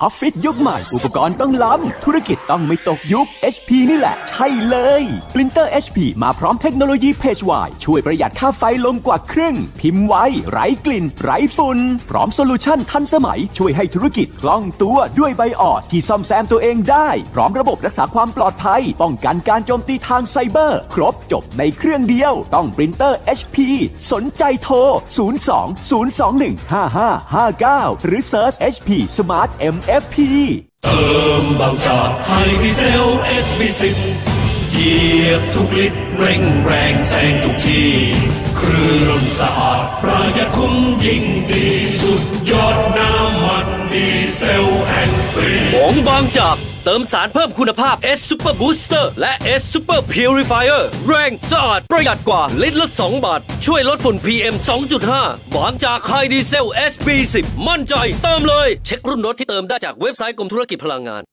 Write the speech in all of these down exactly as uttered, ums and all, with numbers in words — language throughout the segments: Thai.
ออฟฟิศยุคใหม่อุปกรณ์ต้องล้ำธุรกิจต้องไม่ตกยุค เอช พี นี่แหละใช่เลยปรินเตอร์ เอช พี มาพร้อมเทคโนโลยี PageWide ช่วยประหยัดค่าไฟลงกว่าครึ่งพิมพ์ไวไร้กลิ่นไร้ฝุ่นพร้อมโซลูชั่นทันสมัยช่วยให้ธุรกิจคล่องตัวด้วยไบออสที่ซ่อมแซมตัวเองได้พร้อมระบบรักษาความปลอดภัยป้องกันการโจมตีทางไซเบอร์ครบจบในเครื่องเดียวต้องปรินเตอร์ เอช พี สนใจโทรศูนย์ สอง ศูนย์ สอง หนึ่ง ห้า ห้า ห้า เก้าหรือ Search เอช พี Smart เอ็ม เอฟ พีเติมบางจากไฮดีเซล เอส บี สิบ เหยียบทุกลิตรเร่งแรงแซงทุกทีเครื่องสะอาดประหยัดคุ้มยิ่งดีสุดยอดน้ำมันดีเซลแห่งปีของบางจากเติมสารเพิ่มคุณภาพ S Super Booster และ S Super Purifier แรงสะอาดประหยัดกว่าลิตรละสองบาทช่วยลดฝุ่น พี เอ็ม สองจุดห้า บางจากไฮดีเซล เอส บี สิบ มั่นใจเติมเลยเช็ครุ่นรถที่เติมได้จากเว็บไซต์กรมธุรกิจพลังงาน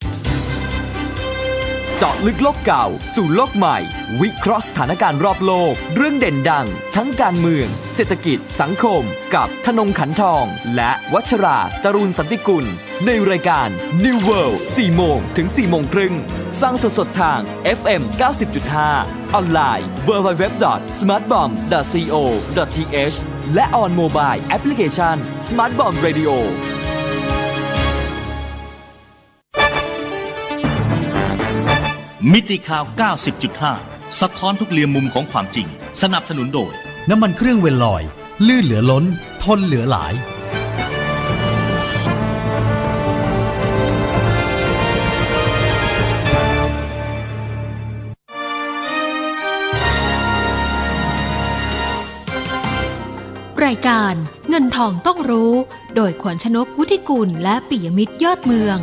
เจาะลึกโลกเก่าสู่โลกใหม่วิเคราะห์สถานการณ์รอบโลกเรื่องเด่นดังทั้งการเมืองเศรษฐกิจสังคมกับธนงขันทองและวัชราจรูญสันติกุลในรายการ New World สี่โมงถึงสี่โมงครึ่งฟังสดๆทาง เอฟ เอ็ม เก้าสิบจุดห้า ออนไลน์ ดับเบิลยู ดับเบิลยู ดับเบิลยู ดอท สมาร์ทบอม ดอท ซี โอ ดอท ที เอช และ on mobile application Smart Bomb Radio มิติข่าว เก้าสิบจุดห้า สะท้อนทุกเหลี่ยมมุมของความจริงสนับสนุนโดยน้ำมันเครื่องเวลลอยลื่นเหลือล้นทนเหลือหลายรายการเงินทองต้องรู้โดยขวัญชนกวุฒิกุลและปิยมิตรยอดเมือง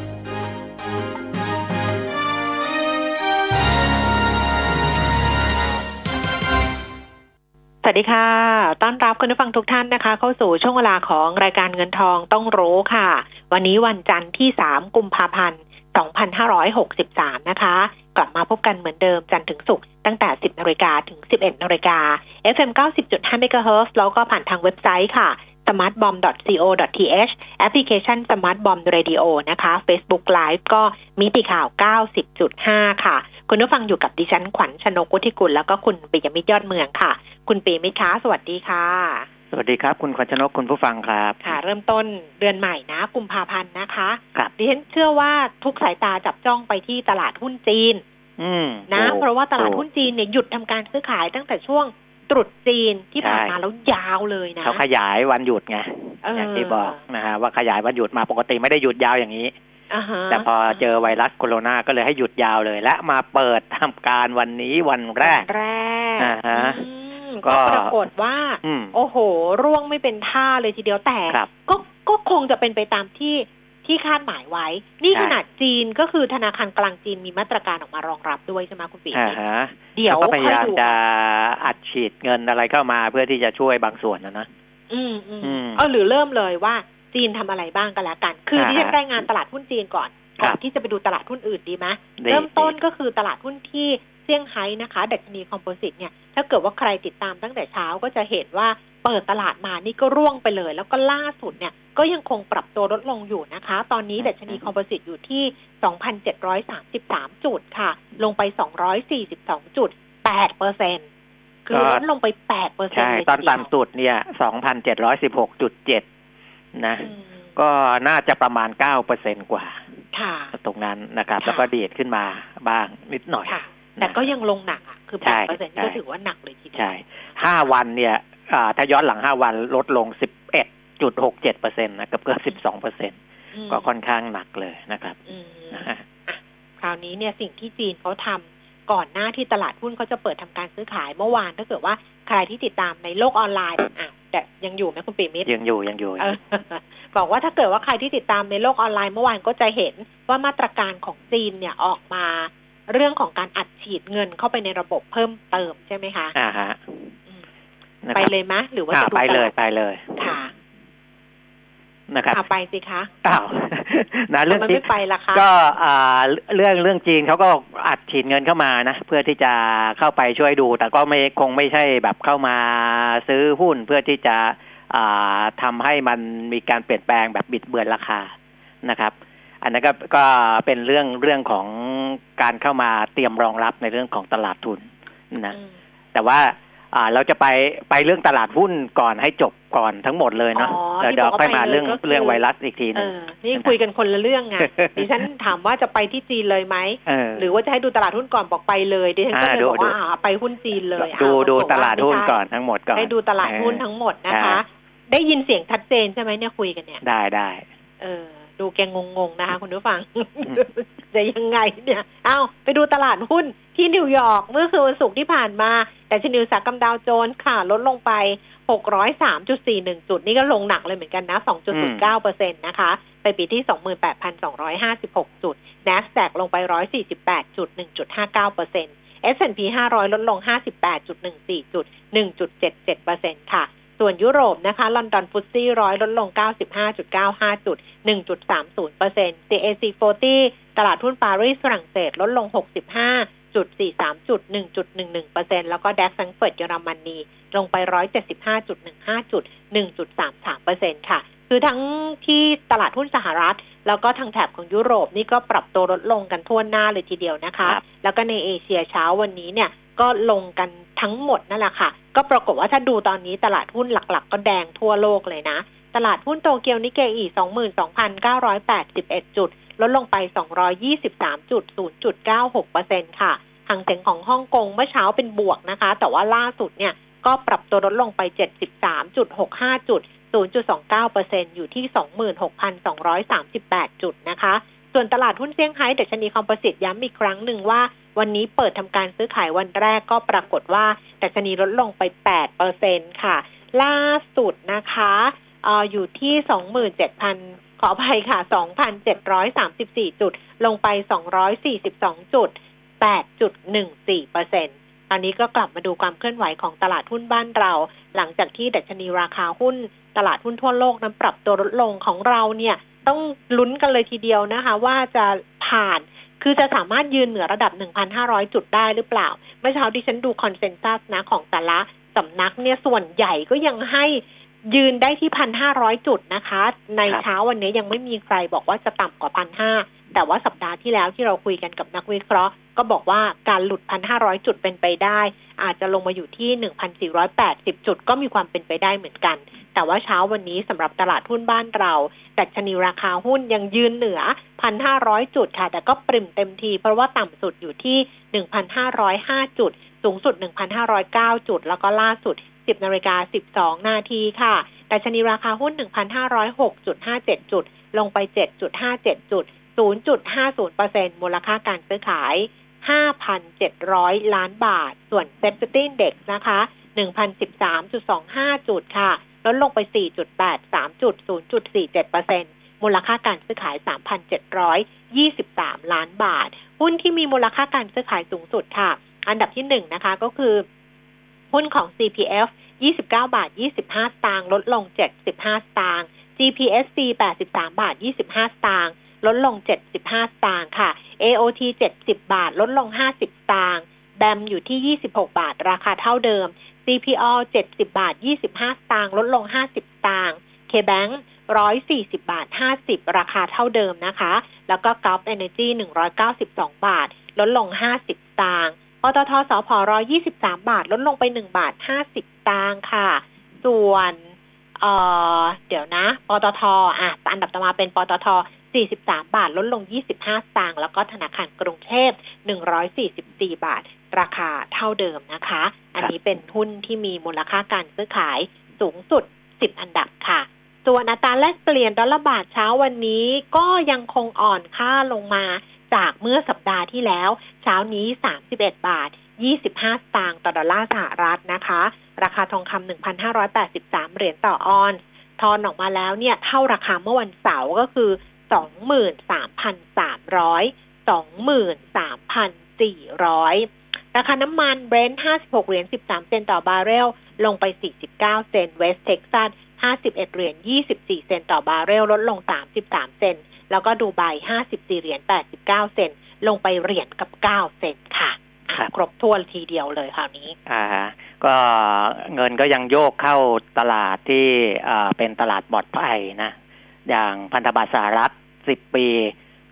สวัสดีค่ะต้อนรับคุณผู้ฟังทุกท่านนะคะเข้าสู่ช่วงเวลาของรายการเงินทองต้องรู้ค่ะวันนี้วันจันทร์ที่สามกุมภาพันธ์สองพันห้าร้อยหกสิบสามนะคะกลับมาพบกันเหมือนเดิมจันทร์ถึงศุกร์ตั้งแต่ สิบนาฬิกา ถึง สิบเอ็ดนาฬิกา เอฟ เอ็ม เก้าสิบจุดห้า เมกะเฮิรตซ์ แล้วก็ผ่านทางเว็บไซต์ค่ะ สมาร์ทบอม ดอท ซี โอ ดอท ที เอช แอปพลิเคชัน Smart Bomb Radio นะคะ Facebook Live ก็มิติข่าว เก้าสิบจุดห้า ค่ะคุณผู้ฟังอยู่กับดิฉันขวัญชนกวุฒิกุลแล้วก็คุณปิยมิตรยอดเมืองค่ะคุณปิยมิตรคะสวัสดีค่ะสวัสดีครับคุณขวัญชนกคุณผู้ฟังครับค่ะเริ่มต้นเดือนใหม่นะกุมภาพันธ์นะคะครับดิฉันเชื่อว่าทุกสายตาจับจ้องไปที่ตลาดหุ้นจีนนะเพราะว่าตลาดหุ้นจีนเนี่ยหยุดทำการซื้อขายตั้งแต่ช่วงตรุษจีนที่ผ่านมาแล้วยาวเลยนะเขาขยายวันหยุดไงอย่างที่บอกนะฮะว่าขยายวันหยุดมาปกติไม่ได้หยุดยาวอย่างนี้แต่พอเจอไวรัสโคโรนาก็เลยให้หยุดยาวเลยและมาเปิดทำการวันนี้วันแรกแรกอ่าฮะก็ปรากฏว่าโอ้โหร่วงไม่เป็นท่าเลยทีเดียวแต่ก็ก็คงจะเป็นไปตามที่ที่คาดหมายไว้นี่ขนาดจีนก็คือธนาคารกลางจีนมีมาตรการออกมารองรับด้วยใช่ไหมคุณปีเดี๋ยวก็พยายามจะอัดฉีดเงินอะไรเข้ามาเพื่อที่จะช่วยบางส่วนนะนะอืมอืมเออหรือเริ่มเลยว่าจีนทำอะไรบ้างกันละกันคือที่จะรายงานตลาดหุ้นจีนก่อนก่อนที่จะไปดูตลาดหุ้นอื่นดีไหมเริ่มต้นก็คือตลาดหุ้นที่เซี่ยงไฮ้นะคะดัชนีคอมโพสิตเนี่ยถ้าเกิดว่าใครติดตามตั้งแต่เช้าก็จะเห็นว่าเปิดตลาดมานี่ก็ร่วงไปเลยแล้วก็ล่าสุดเนี่ยก็ยังคงปรับตัวลดลงอยู่นะคะตอนนี้ดัชนีคอมโพสิตอยู่ที่ สองพันเจ็ดร้อยสามสิบสาม จุดค่ะลงไป สองร้อยสี่สิบสองจุดแปดเปอร์เซ็นต์ คือลดลงไป แปดเปอร์เซ็นต์ใช่ตอนต่ำสุดเนี่ย สองพันเจ็ดร้อยสิบหกจุดเจ็ด นะก็น่าจะประมาณ เก้าเปอร์เซ็นต์ กว่าตรงนั้นนะครับแล้วก็ดีดขึ้นมาบ้างนิดหน่อยแต่ก็ยังลงหนักอ่ะคือ แปดเปอร์เซ็นต์ ก็ถือว่าหนักเลยทีเดียวใช่ห้าวันเนี่ยถ้าย้อนหลังห้าวันลดลง สิบเอ็ดจุดหกเจ็ดเปอร์เซ็นต์ นะเกือบเกือบ สิบสองเปอร์เซ็นต์ ก็ค่อนข้างหนักเลยนะครับคราวนี้เนี่ยสิ่งที่จีนเขาทำก่อนหน้าที่ตลาดหุ้นเขาจะเปิดทำการซื้อขายเมื่อวานถ้าเกิดว่าใครที่ติดตามในโลกออนไลน์อ่ะแต่ยังอยู่ไหมคุณปิยมิตรยังอยู่ยังอยู่บอกว่าถ้าเกิดว่าใครที่ติดตามในโลกออนไลน์เมื่อวานก็จะเห็นว่ามาตรการของจีนเนี่ยออกมาเรื่องของการอัดฉีดเงินเข้าไปในระบบเพิ่มเติมใช่ไหมคะอ่าฮะไปเลยไหมหรือว่าจะดูไปเลยไปเลยค่ะนะครับไปสิคะอ้าวนะเรื่องจีนไปละคะก็อ่าเรื่องเรื่องจีนเขาก็อัดฉีดเงินเข้ามานะเพื่อที่จะเข้าไปช่วยดูแต่ก็ไม่คงไม่ใช่แบบเข้ามาซื้อหุ้นเพื่อที่จะอ่าทำให้มันมีการเปลี่ยนแปลงแบบบิดเบือนราคานะครับอันนั้นก็ก็เป็นเรื่องเรื่องของการเข้ามาเตรียมรองรับในเรื่องของตลาดทุนนะแต่ว่าอ่าเราจะไปไปเรื่องตลาดหุ้นก่อนให้จบก่อนทั้งหมดเลยเนาะแล้วเดี๋ยวค่อยมาเรื่องเรื่องไวรัสอีกทีนึงนี่คุยกันคนละเรื่องไงดิฉันถามว่าจะไปที่จีนเลยไหมหรือว่าจะให้ดูตลาดหุ้นก่อนบอกไปเลยดิฉันก็เลยบอกว่าไปหุ้นจีนเลยดูดูตลาดหุ้นก่อนทั้งหมดก่อนให้ดูตลาดหุ้นทั้งหมดนะคะได้ยินเสียงชัดเจนใช่ไหมเนี่ยคุยกันเนี่ยได้ได้เออดูแกงงๆนะคะคุณผู้ฟังจะยังไงเนี่ยเอ้าไปดูตลาดหุ้นที่นิวยอร์กเมื่อคืนวันศุกร์ที่ผ่านมาแต่ชนิวอุตสาหกรรมดาวโจนส์ค่ะลดลงไป หกร้อยสามจุดสี่หนึ่ง จุดนี่ก็ลงหนักเลยเหมือนกันนะ สองจุดศูนย์เก้าเปอร์เซ็นต์ นะคะไปปิดที่ สองหมื่นแปดพันสองร้อยห้าสิบหก จุด NASDAQ ลงไป หนึ่งร้อยสี่สิบแปดจุด หนึ่งจุดห้าเก้าเปอร์เซ็นต์ เอส แอนด์ พี ห้าร้อยลดลง ห้าสิบแปดจุดหนึ่งสี่ จุด หนึ่งจุดเจ็ดเจ็ดเปอร์เซ็นต์ ค่ะส่วนยุโรปนะคะลอนดอนฟุตซี่ร้อยลดลง เก้าสิบห้าจุดเก้าห้า จุด หนึ่งจุดสามศูนย์เปอร์เซ็นต์ ซี เอ ซี สี่สิบ ตลาดหุ้นปารีสฝรั่งเศสลดลง หกสิบห้าจุดสี่สาม จุด หนึ่งจุดหนึ่งหนึ่งเปอร์เซ็นต์ แล้วก็ ดัค แฟรงก์เฟิร์ตเยอรมนีลงไป หนึ่งร้อยเจ็ดสิบห้าจุดหนึ่งห้า จุด หนึ่งจุดสามสามเปอร์เซ็นต์ ค่ะคือทั้งที่ตลาดหุ้นสหรัฐแล้วก็ทางแถบของยุโรปนี่ก็ปรับตัวลดลงกันทั่วหน้าเลยทีเดียวนะคะแล้วก็ในเอเชียเช้าวันนี้เนี่ยก็ลงกันทั้งหมดนั่นแหละค่ะก็ปรากฏว่าถ้าดูตอนนี้ตลาดหุ้นหลักๆก็แดงทั่วโลกเลยนะตลาดหุ้นโตเกียวนิกเกอิ สองหมื่นสองพันเก้าร้อยแปดสิบเอ็ด จุดลดลงไป สองร้อยยี่สิบสามจุดศูนย์จุดเก้าหกเปอร์เซ็นต์ ค่ะหางเส็งของฮ่องกงเมื่อเช้าเป็นบวกนะคะแต่ว่าล่าสุดเนี่ยก็ปรับตัวลดลงไป เจ็ดสิบสามจุดหกห้า จุด ศูนย์จุดสองเก้าเปอร์เซ็นต์ อยู่ที่ สองหมื่นหกพันสองร้อยสามสิบแปด จุดนะคะส่วนตลาดหุ้นเซี่ยงไฮ้ดัชนีคอมโพสิตย้ำอีกครั้งหนึ่งว่าวันนี้เปิดทำการซื้อขายวันแรกก็ปรากฏว่าดัชนีลดลงไป แปดเปอร์เซ็นต์ ค่ะล่าสุดนะคะเอ่ออยู่ที่ สองหมื่นเจ็ดพัน ขออภัยค่ะ สองพันเจ็ดร้อยสามสิบสี่ จุดลงไป สองร้อยสี่สิบสอง จุด แปดจุดหนึ่งสี่เปอร์เซ็นต์ ตอนนี้ก็กลับมาดูความเคลื่อนไหวของตลาดหุ้นบ้านเราหลังจากที่ดัชนีราคาหุ้นตลาดหุ้นทั่วโลกนั้นปรับตัวลดลงของเราเนี่ยต้องลุ้นกันเลยทีเดียวนะคะว่าจะผ่านคือจะสามารถยืนเหนือระดับ หนึ่งพันห้าร้อย จุดได้หรือเปล่าเมื่อเช้าดิฉันดูคอนเซนแซสนะของแต่ละสำนักเนี่ยส่วนใหญ่ก็ยังให้ยืนได้ที่ หนึ่งพันห้าร้อย จุดนะคะในเช้าวันนี้ยังไม่มีใครบอกว่าจะต่ำกว่า หนึ่งพันห้าร้อย แต่ว่าสัปดาห์ที่แล้วที่เราคุยกันกับนักวิเคราะห์ก็บอกว่าการหลุด หนึ่งพันห้าร้อย จุดเป็นไปได้อาจจะลงมาอยู่ที่ หนึ่งพันสี่ร้อยแปดสิบ จุดก็มีความเป็นไปได้เหมือนกันแต่ว่าเช้าวันนี้สำหรับตลาดหุ้นบ้านเราดัชนีราคาหุ้นยังยืนเหนือ หนึ่งพันห้าร้อย จุดค่ะแต่ก็ปริ่มเต็มทีเพราะว่าต่ำสุดอยู่ที่ หนึ่งพันห้าร้อยห้า จุดสูงสุด หนึ่งพันห้าร้อยเก้า จุดแล้วก็ล่าสุด สิบนาฬิกาสิบสองนาทีค่ะดัชนีราคาหุ้น หนึ่งพันห้าร้อยหกจุดห้าเจ็ด จุดลงไป เจ็ดจุดห้าเจ็ด จุด ศูนย์จุดห้าศูนย์เปอร์เซ็นต์ มูลค่าการซื้อขาย ห้าพันเจ็ดร้อย ล้านบาทส่วน เซ็ต ฟิฟตี้ Index นะคะ หนึ่งพันสิบสามจุดสองห้า จุดค่ะลดลงไป สี่จุดแปดสาม จุด ศูนย์จุดสี่เจ็ดเปอร์เซ็นต์ มูลค่าการซื้อขาย สามพันเจ็ดร้อยยี่สิบสาม ล้านบาทหุ้นที่มีมูลค่าการซื้อขายสูงสุดค่ะอันดับที่หนึ่งนะคะก็คือหุ้นของ ซี พี เอฟ ยี่สิบเก้าบาทยี่สิบห้าสตางค์ลดลงเจ็ดสิบห้าสตางค์ จี พี เอส ซี แปดสิบสามบาทยี่สิบห้าสตางค์ลดลงเจ็ดสิบห้าสตางค์ค่ะ เอ โอ ที เจ็ดสิบบาทลดลงห้าสิบสตางค์แบมอยู่ที่ยี่สิบหกบาทราคาเท่าเดิม ซี พี โอ เจ็ดสิบบาทยี่สิบห้าสตางค์ลดลงห้าสิบสตางค์ K-Bank หนึ่งร้อยสี่สิบบาทห้าสิบราคาเท่าเดิมนะคะแล้วก็ Gulf Energy หนึ่งร้อยเก้าสิบสองบาทลดลงห้าสิบสตางค์ปตท.สผ.หนึ่งร้อยยี่สิบสามบาทลดลงไปหนึ่งบาทห้าสิบสตางค์ค่ะส่วนเอ่อเดี๋ยวนะปตท.อ่ะอันดับต่อมาเป็นปตท.สี่สิบสามบาทลดลงยี่สิบห้าสตางค์แล้วก็ธนาคารกรุงเทพหนึ่งร้อยสี่สิบสี่บาทราคาเท่าเดิมนะคะอันนี้เป็นหุ้นที่มีมูลค่าการซื้อขายสูงสุดสิบอันดับค่ะส่วนอัตราแลกเปลี่ยนดอลลาร์บาทเช้าวันนี้ก็ยังคงอ่อนค่าลงมาจากเมื่อสัปดาห์ที่แล้วเช้านี้สามสิบเอ็ดบาทยี่สิบห้าสตางค์ต่อดอลลาร์สหรัฐนะคะราคาทองคำ หนึ่งพันห้าร้อยแปดสิบสาม เหรียญต่อออนซ์ทอนออกมาแล้วเนี่ยเท่าราคาเมื่อวันเสาร์ก็คือ สองหมื่นสามพันสามร้อย สองหมื่นสามพันสี่ร้อย ราคาน้ำมันเบรนท์ห้าสิบหกเหรียญสิบสามเซนต์ต่อบาร์เรลลงไปสี่สิบเก้าเซนต์เวสต์เท็กซัสห้าสิบเอ็ดเหรียญยี่สิบสี่เซนต์ต่อบาร์เรลลดลงสามสิบสามเซนต์แล้วก็ดูไบห้าสิบสี่เหรียญแปดสิบเก้าเซนต์ลงไปเหรียญกับเก้าเซนต์ค่ะครบถ้วนทีเดียวเลยคราวนี้อ่าก็เงินก็ยังโยกเข้าตลาดที่อ่าเป็นตลาดปลอดภัยนะอย่างพันธบัตรสหรัฐสิบปี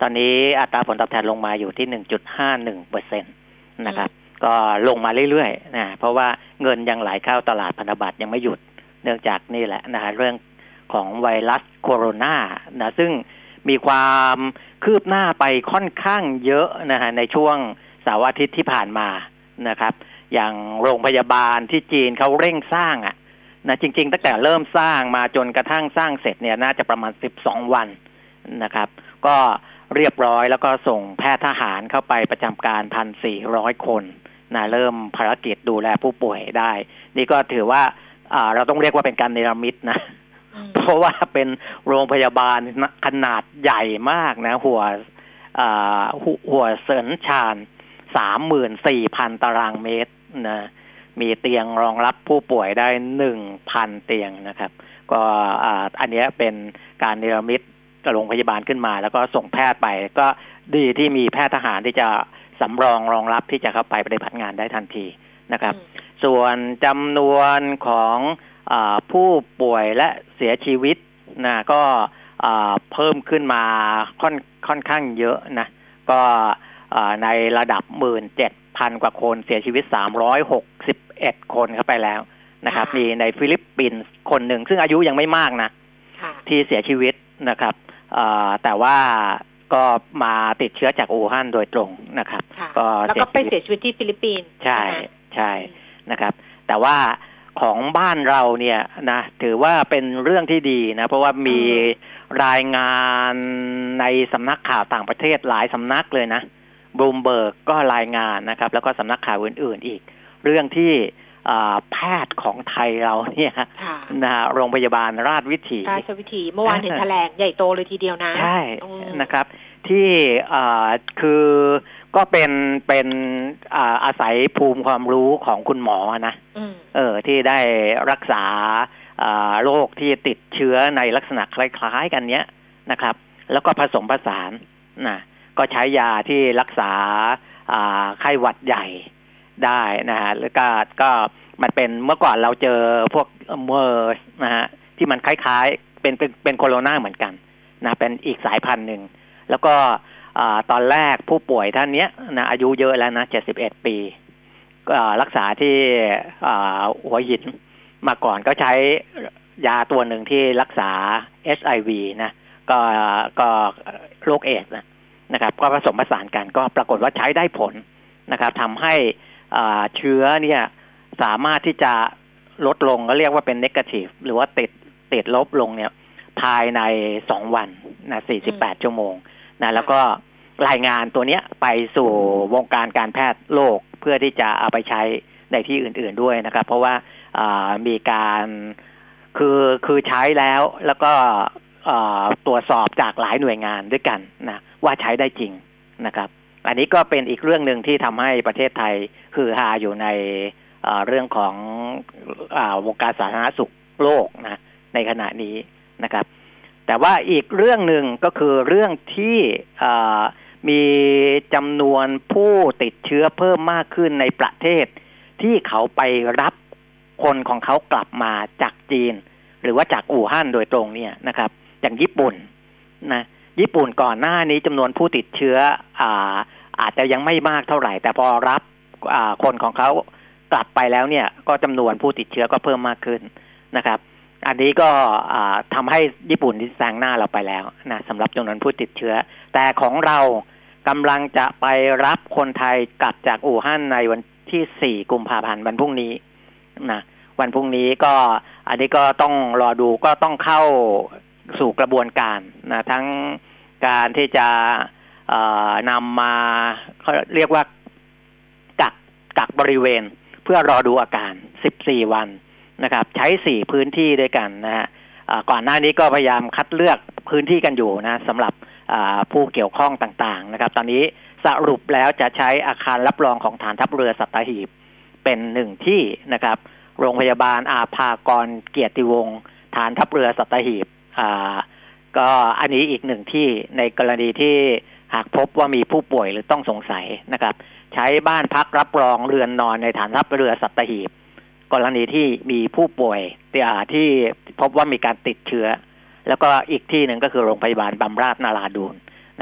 ตอนนี้อัตราผลตอบแทนลงมาอยู่ที่ หนึ่งจุดห้าหนึ่งเปอร์เซ็นต์ นะครับก็ลงมาเรื่อยๆนะเพราะว่าเงินยังไหลเข้าตลาดพันธบัตรยังไม่หยุดเนื่องจากนี่แหละนะเรื่องของไวรัสโคโรนานะซึ่งมีความคืบหน้าไปค่อนข้างเยอะนะฮะในช่วงเสาร์อาทิตย์ที่ผ่านมานะครับอย่างโรงพยาบาลที่จีนเขาเร่งสร้างอ่ะนะจริงๆตั้งแต่เริ่มสร้างมาจนกระทั่งสร้างเสร็จเนี่ยน่าจะประมาณสิบสองวันนะครับก็เรียบร้อยแล้วก็ส่งแพทย์ทหารเข้าไปประจำการ หนึ่งพันสี่ร้อย คนนะเริ่มภารกิจดูแลผู้ป่วยได้นี่ก็ถือว่าอ่าเราต้องเรียกว่าเป็นการเนรมิตนะเพราะว่าเป็นโรงพยาบาลขนาดใหญ่มากนะหัวอ่าหัวเซินชาน สามหมื่นสี่พัน ตารางเมตรนะมีเตียงรองรับผู้ป่วยได้ หนึ่งพัน เตียงนะครับก็อ่าอันนี้เป็นการเนรมิตโรงพยาบาลขึ้นมาแล้วก็ส่งแพทย์ไปก็ดีที่มีแพทย์ทหารที่จะสำรองรองรับที่จะเข้าไปปฏิบัติงานได้ทันทีนะครับส่วนจำนวนของอ่าผู้ป่วยและเสียชีวิตนะก็อ่าเพิ่มขึ้นมาค่อนค่อนข้างเยอะนะก็ในระดับ หนึ่งหมื่นเจ็ดพัน กว่าคนเสียชีวิตสามร้อยหกสิบเอ็ดคนเข้าไปแล้วนะครับมีในฟิลิปปินส์คนหนึ่งซึ่งอายุยังไม่มากนะที่เสียชีวิตนะครับแต่ว่าก็มาติดเชื้อจากอู่ฮั่นโดยตรงนะครับก็แล้วก็ไปเสียชีวิตที่ฟิลิปปินส์ใช่ใช่นะครับแต่ว่าของบ้านเราเนี่ยนะถือว่าเป็นเรื่องที่ดีนะเพราะว่ามีรายงานในสำนักข่าวต่างประเทศหลายสำนักเลยนะบลูมเบิร์กก็รายงานนะครับแล้วก็สำนักข่าวอื่นๆอีกเรื่องที่แพทย์ของไทยเราเนี่ยนะโรงพยาบาลราชวิถีราชวิถีเมื่อวานเห็นแถลงใหญ่โตเลยทีเดียวนะใช่นะครับที่คือก็เป็นเป็นอาศัยภูมิความรู้ของคุณหมอนะเออที่ได้รักษาโรคที่ติดเชื้อในลักษณะคล้ายๆกันเนี้ยนะครับแล้วก็ผสมผสานนะก็ใช้ยาที่รักษาไข้หวัดใหญ่ได้นะฮะแล้วก็ก็มันเป็นเมื่อก่อนเราเจอพวกเมอร์สนะฮะที่มันคล้ายๆเป็นเป็นเป็นโคโรนาเหมือนกันนะเป็นอีกสายพันธุ์หนึ่งแล้วก็ตอนแรกผู้ป่วยท่านนี้นะอายุเยอะแล้วนะเจ็ดสิบเอ็ดปีก็รักษาที่หัวหินมาก่อนก็ใช้ยาตัวหนึ่งที่รักษา เอช ไอ วี นะก็ก็โรคเอดส์นะนะครับก็ผสมผสานกันก็ปรากฏว่าใช้ได้ผลนะครับทำให้เชื้อเนี่ยสามารถที่จะลดลงก็เรียกว่าเป็น negative หรือว่าติดติดลบลงเนี่ยภายในสองวันนะสี่สิบแปดชั่วโมงนะแล้วก็รายงานตัวเนี้ยไปสู่วงการการแพทย์โลกเพื่อที่จะเอาไปใช้ในที่อื่นๆด้วยนะครับเพราะว่ามีการคือคือใช้แล้วแล้วก็ตรวจสอบจากหลายหน่วยงานด้วยกันนะว่าใช้ได้จริงนะครับอันนี้ก็เป็นอีกเรื่องหนึ่งที่ทำให้ประเทศไทยคือฮาอยู่ในเรื่องของวงการสาธารณสุขโลกนะในขณะนี้นะครับแต่ว่าอีกเรื่องหนึ่งก็คือเรื่องที่มีจำนวนผู้ติดเชื้อเพิ่มมากขึ้นในประเทศที่เขาไปรับคนของเขากลับมาจากจีนหรือว่าจากอู่ฮั่นโดยตรงเนี่ยนะครับอย่างญี่ปุ่นนะญี่ปุ่นก่อนหน้านี้จำนวนผู้ติดเชื้ออาอาจจะยังไม่มากเท่าไหร่แต่พอรับคนของเขากลับไปแล้วเนี่ยก็จำนวนผู้ติดเชื้อก็เพิ่มมากขึ้นนะครับอันนี้ก็ทำให้ญี่ปุ่นที่แซงหน้าเราไปแล้วนะสำหรับจำนวนผู้ติดเชื้อแต่ของเรากำลังจะไปรับคนไทยกลับจากอู่ฮั่นในวันที่สี่กุมภาพันธ์วันพรุ่งนี้นะวันพรุ่งนี้ก็อันนี้ก็ต้องรอดูก็ต้องเข้าสู่กระบวนการนะทั้งการที่จะนำมาเขาเรียกว่ากักกักบริเวณเพื่อรอดูอาการสิบสี่วันนะครับใช้สี่พื้นที่ด้วยกันนะฮะก่อนหน้านี้ก็พยายามคัดเลือกพื้นที่กันอยู่นะสำหรับผู้เกี่ยวข้องต่างๆนะครับตอนนี้สรุปแล้วจะใช้อาคารรับรองของฐานทัพเรือสัตหีบเป็นหนึ่งที่นะครับโรงพยาบาลอาภากรเกียรติวงศ์ฐานทัพเรือสัตหีบอ่าก็อันนี้อีกหนึ่งที่ในกรณีที่หากพบว่ามีผู้ป่วยหรือต้องสงสัยนะครับใช้บ้านพักรับรองเรือนนอนในฐานทัพเรือสัตหีบกรณีที่มีผู้ป่วยที่พบว่ามีการติดเชื้อแล้วก็อีกที่หนึ่งก็คือโรงพยาบาลบำราศนาราดูนนะอันนี้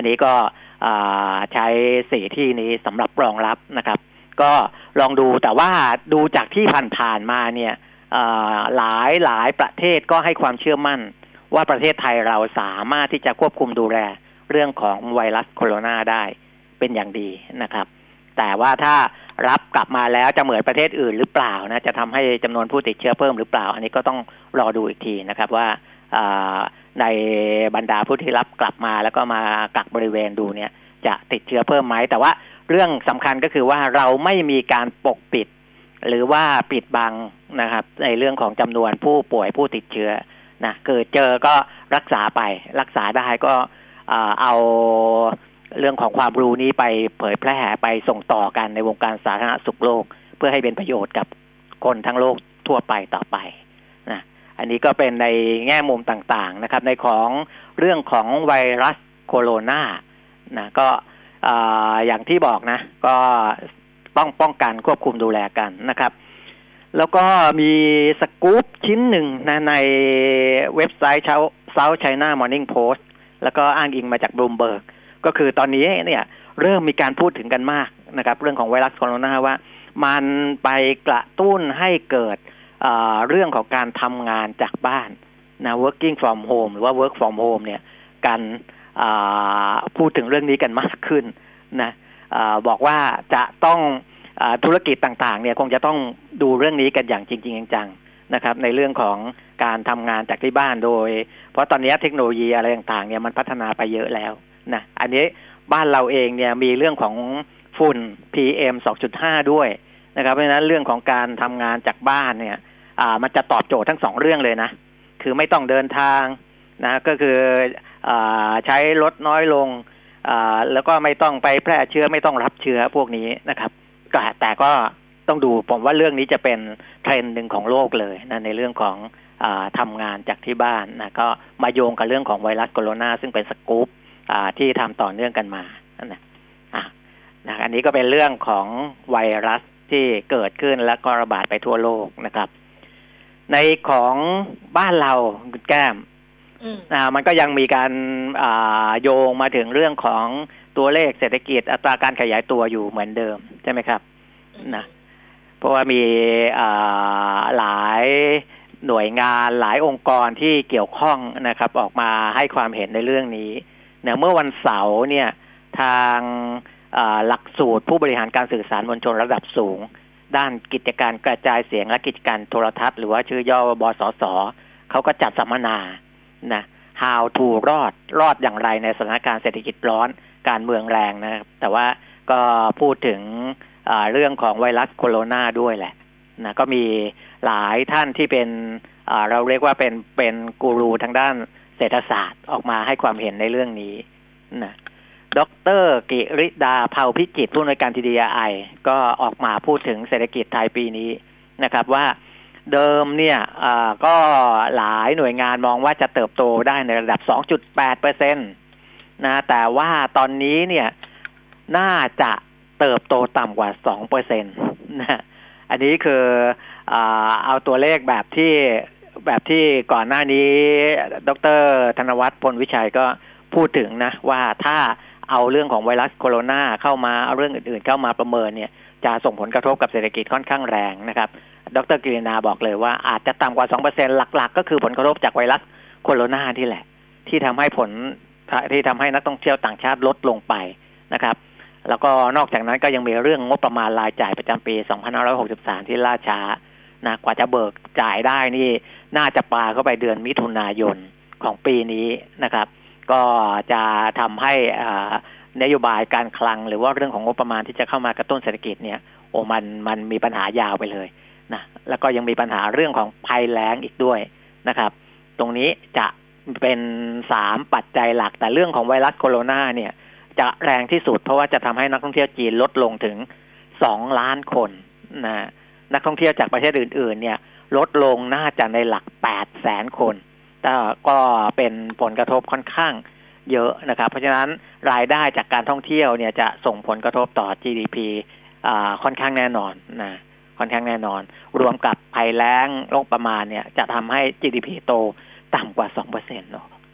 นี้ก็ใช้สี่ที่นี้สำหรับรองรับนะครับก็ลองดูแต่ว่าดูจากที่ผ่านๆมาเนี่ยหลายหลายประเทศก็ให้ความเชื่อมั่นว่าประเทศไทยเราสามารถที่จะควบคุมดูแลเรื่องของไวรัสโคโรนาได้เป็นอย่างดีนะครับแต่ว่าถ้ารับกลับมาแล้วจะเหมือนประเทศอื่นหรือเปล่านะจะทำให้จำนวนผู้ติดเชื้อเพิ่มหรือเปล่าอันนี้ก็ต้องรอดูอีกทีนะครับว่าในบรรดาผู้ที่รับกลับมาแล้วก็มากักบริเวณดูเนี่ยจะติดเชื้อเพิ่มไหมแต่ว่าเรื่องสำคัญก็คือว่าเราไม่มีการปกปิดหรือว่าปิดบังนะครับในเรื่องของจำนวนผู้ป่วยผู้ติดเชื้อนะเกิดเจอก็รักษาไปรักษาได้ก็เอาเรื่องของความรู้นี้ไปเผยแพร่ไปส่งต่อกันในวงการสาธารณสุขโลกเพื่อให้เป็นประโยชน์กับคนทั้งโลกทั่วไปต่อไปนะอันนี้ก็เป็นในแง่มุมต่างๆนะครับในของเรื่องของไวรัสโคโรนานะก็อย่างที่บอกนะก็ต้องป้องกันควบคุมดูแลกันนะครับแล้วก็มีสกู๊ปชิ้นหนึ่งนะในเว็บไซต์ South China Morning Post แล้วก็อ้างอิงมาจาก Bloomberg ก็คือตอนนี้เนี่ยเริ่มมีการพูดถึงกันมากนะครับเรื่องของไวรัสโคโรนาว่ามันไปกระตุ้นให้เกิด เอ่อ เรื่องของการทำงานจากบ้านนะ working from home หรือว่า work from home เนี่ยการพูดถึงเรื่องนี้กันมากขึ้นนะบอกว่าจะต้องธุรกิจต่างๆเนี่ยคงจะต้องดูเรื่องนี้กันอย่างจริงๆจังๆนะครับในเรื่องของการทำงานจากที่บ้านโดยเพราะตอนนี้เทคโนโลยีอะไรต่างๆเนี่ยมันพัฒนาไปเยอะแล้วนะอันนี้บ้านเราเองเนี่ยมีเรื่องของฝุ่น พี เอ็ม สองจุดห้า ด้วยนะครับเพราะฉะนั้นเรื่องของการทำงานจากบ้านเนี่ยมันจะตอบโจทย์ทั้งสองเรื่องเลยนะคือไม่ต้องเดินทางนะก็คือใช้รถน้อยลงแล้วก็ไม่ต้องไปแพร่เชื้อไม่ต้องรับเชื้อพวกนี้นะครับแต่ก็ต้องดูผมว่าเรื่องนี้จะเป็นเทรนด์หนึ่งของโลกเลยนะในเรื่องของทำงานจากที่บ้านนะก็มาโยงกับเรื่องของไวรัสโคโรนาซึ่งเป็นสกู๊ปที่ทำต่อเนื่องกันมานะนะอันนี้ก็เป็นเรื่องของไวรัสที่เกิดขึ้นและก็ระบาดไปทั่วโลกนะครับในของบ้านเราคุณแก้มอ่ามันก็ยังมีการอ่าโยงมาถึงเรื่องของตัวเลขเศรษฐกิจอัตราการขยายตัวอยู่เหมือนเดิมใช่ไหมครับนะเพราะว่ามีอ่าหลายหน่วยงานหลายองค์กรที่เกี่ยวข้องนะครับออกมาให้ความเห็นในเรื่องนี้นะเมื่อวันเสาร์เนี่ยทางหลักสูตรผู้บริหารการสื่อสารมวลชนระดับสูงด้านกิจการกระจายเสียงและกิจการโทรทัศน์หรือว่าชื่อย่อบสสเขาก็จัดสัมมนานะ how to รอดรอดอย่างไรในสถานการณ์เศรษฐกิจร้อนการเมืองแรงนะครับแต่ว่าก็พูดถึงเรื่องของไวรัสโคโรนาด้วยแหละนะก็มีหลายท่านที่เป็นเราเรียกว่าเป็นเป็นกูรูทางด้านเศรษฐศาสตร์ออกมาให้ความเห็นในเรื่องนี้นะดร.กิริดาเผ่าพิจิตรผู้อำนวยการ ที ดี ไอ ก็ออกมาพูดถึงเศรษฐกิจไทยปีนี้นะครับว่าเดิมเนี่ยก็หลายหน่วยงานมองว่าจะเติบโตได้ในระดับ สองจุดแปดเปอร์เซ็นต์ นะแต่ว่าตอนนี้เนี่ยน่าจะเติบโตต่ำกว่า สองเปอร์เซ็นต์ นะอันนี้คือเอาตัวเลขแบบที่แบบที่ก่อนหน้านี้ดร.ธนวัฒน์พลวิชัยก็พูดถึงนะว่าถ้าเอาเรื่องของไวรัสโคโรนาเข้ามาเอาเรื่องอื่นๆเข้ามาประเมินเนี่ยจะส่งผลกระทบกับเศรษฐกิจค่อนข้างแรงนะครับดร.กิรินาบอกเลยว่าอาจจะต่ำกว่า สองเปอร์เซ็นต์ หลักๆก็คือผลกระทบจากไวรัสโคโรนาที่แหละที่ทำให้ผลที่ทำให้นักท่องเที่ยวต่างชาติลดลงไปนะครับแล้วก็นอกจากนั้นก็ยังมีเรื่องงบประมาณรายจ่ายประจำปีสองพันห้าร้อยหกสิบสามที่ล่าช้านะกว่าจะเบิกจ่ายได้นี่น่าจะปาเข้าไปเดือนมิถุนายนของปีนี้นะครับก็จะทำให้นโยบายการคลังหรือว่าเรื่องของงบประมาณที่จะเข้ามากระตุ้นเศรษฐกิจเนี่ยโอ้มันมันมีปัญหายาวไปเลยนะแล้วก็ยังมีปัญหาเรื่องของภัยแล้งอีกด้วยนะครับตรงนี้จะเป็นสามปัจจัยหลักแต่เรื่องของไวรัสโคโรนาเนี่ยจะแรงที่สุดเพราะว่าจะทำให้นักท่องเที่ยวจีนลดลงถึงสองล้านคนนะนักท่องเที่ยวจากประเทศอื่นๆเนี่ยลดลงน่าจะในหลักแปดแสนคนแต่ก็เป็นผลกระทบค่อนข้างเยอะนะครับเพราะฉะนั้นรายได้จากการท่องเที่ยวเนี่ยจะส่งผลกระทบต่อ จี ดี พี อ่าค่อนข้างแน่นอนนะค่อนข้างแน่นอนรวมกับภัยแล้งโรคประมาณเนี่ยจะทำให้ จี ดี พี โตต่ำกว่า สองเปอร์เซ็นต์ เนาะ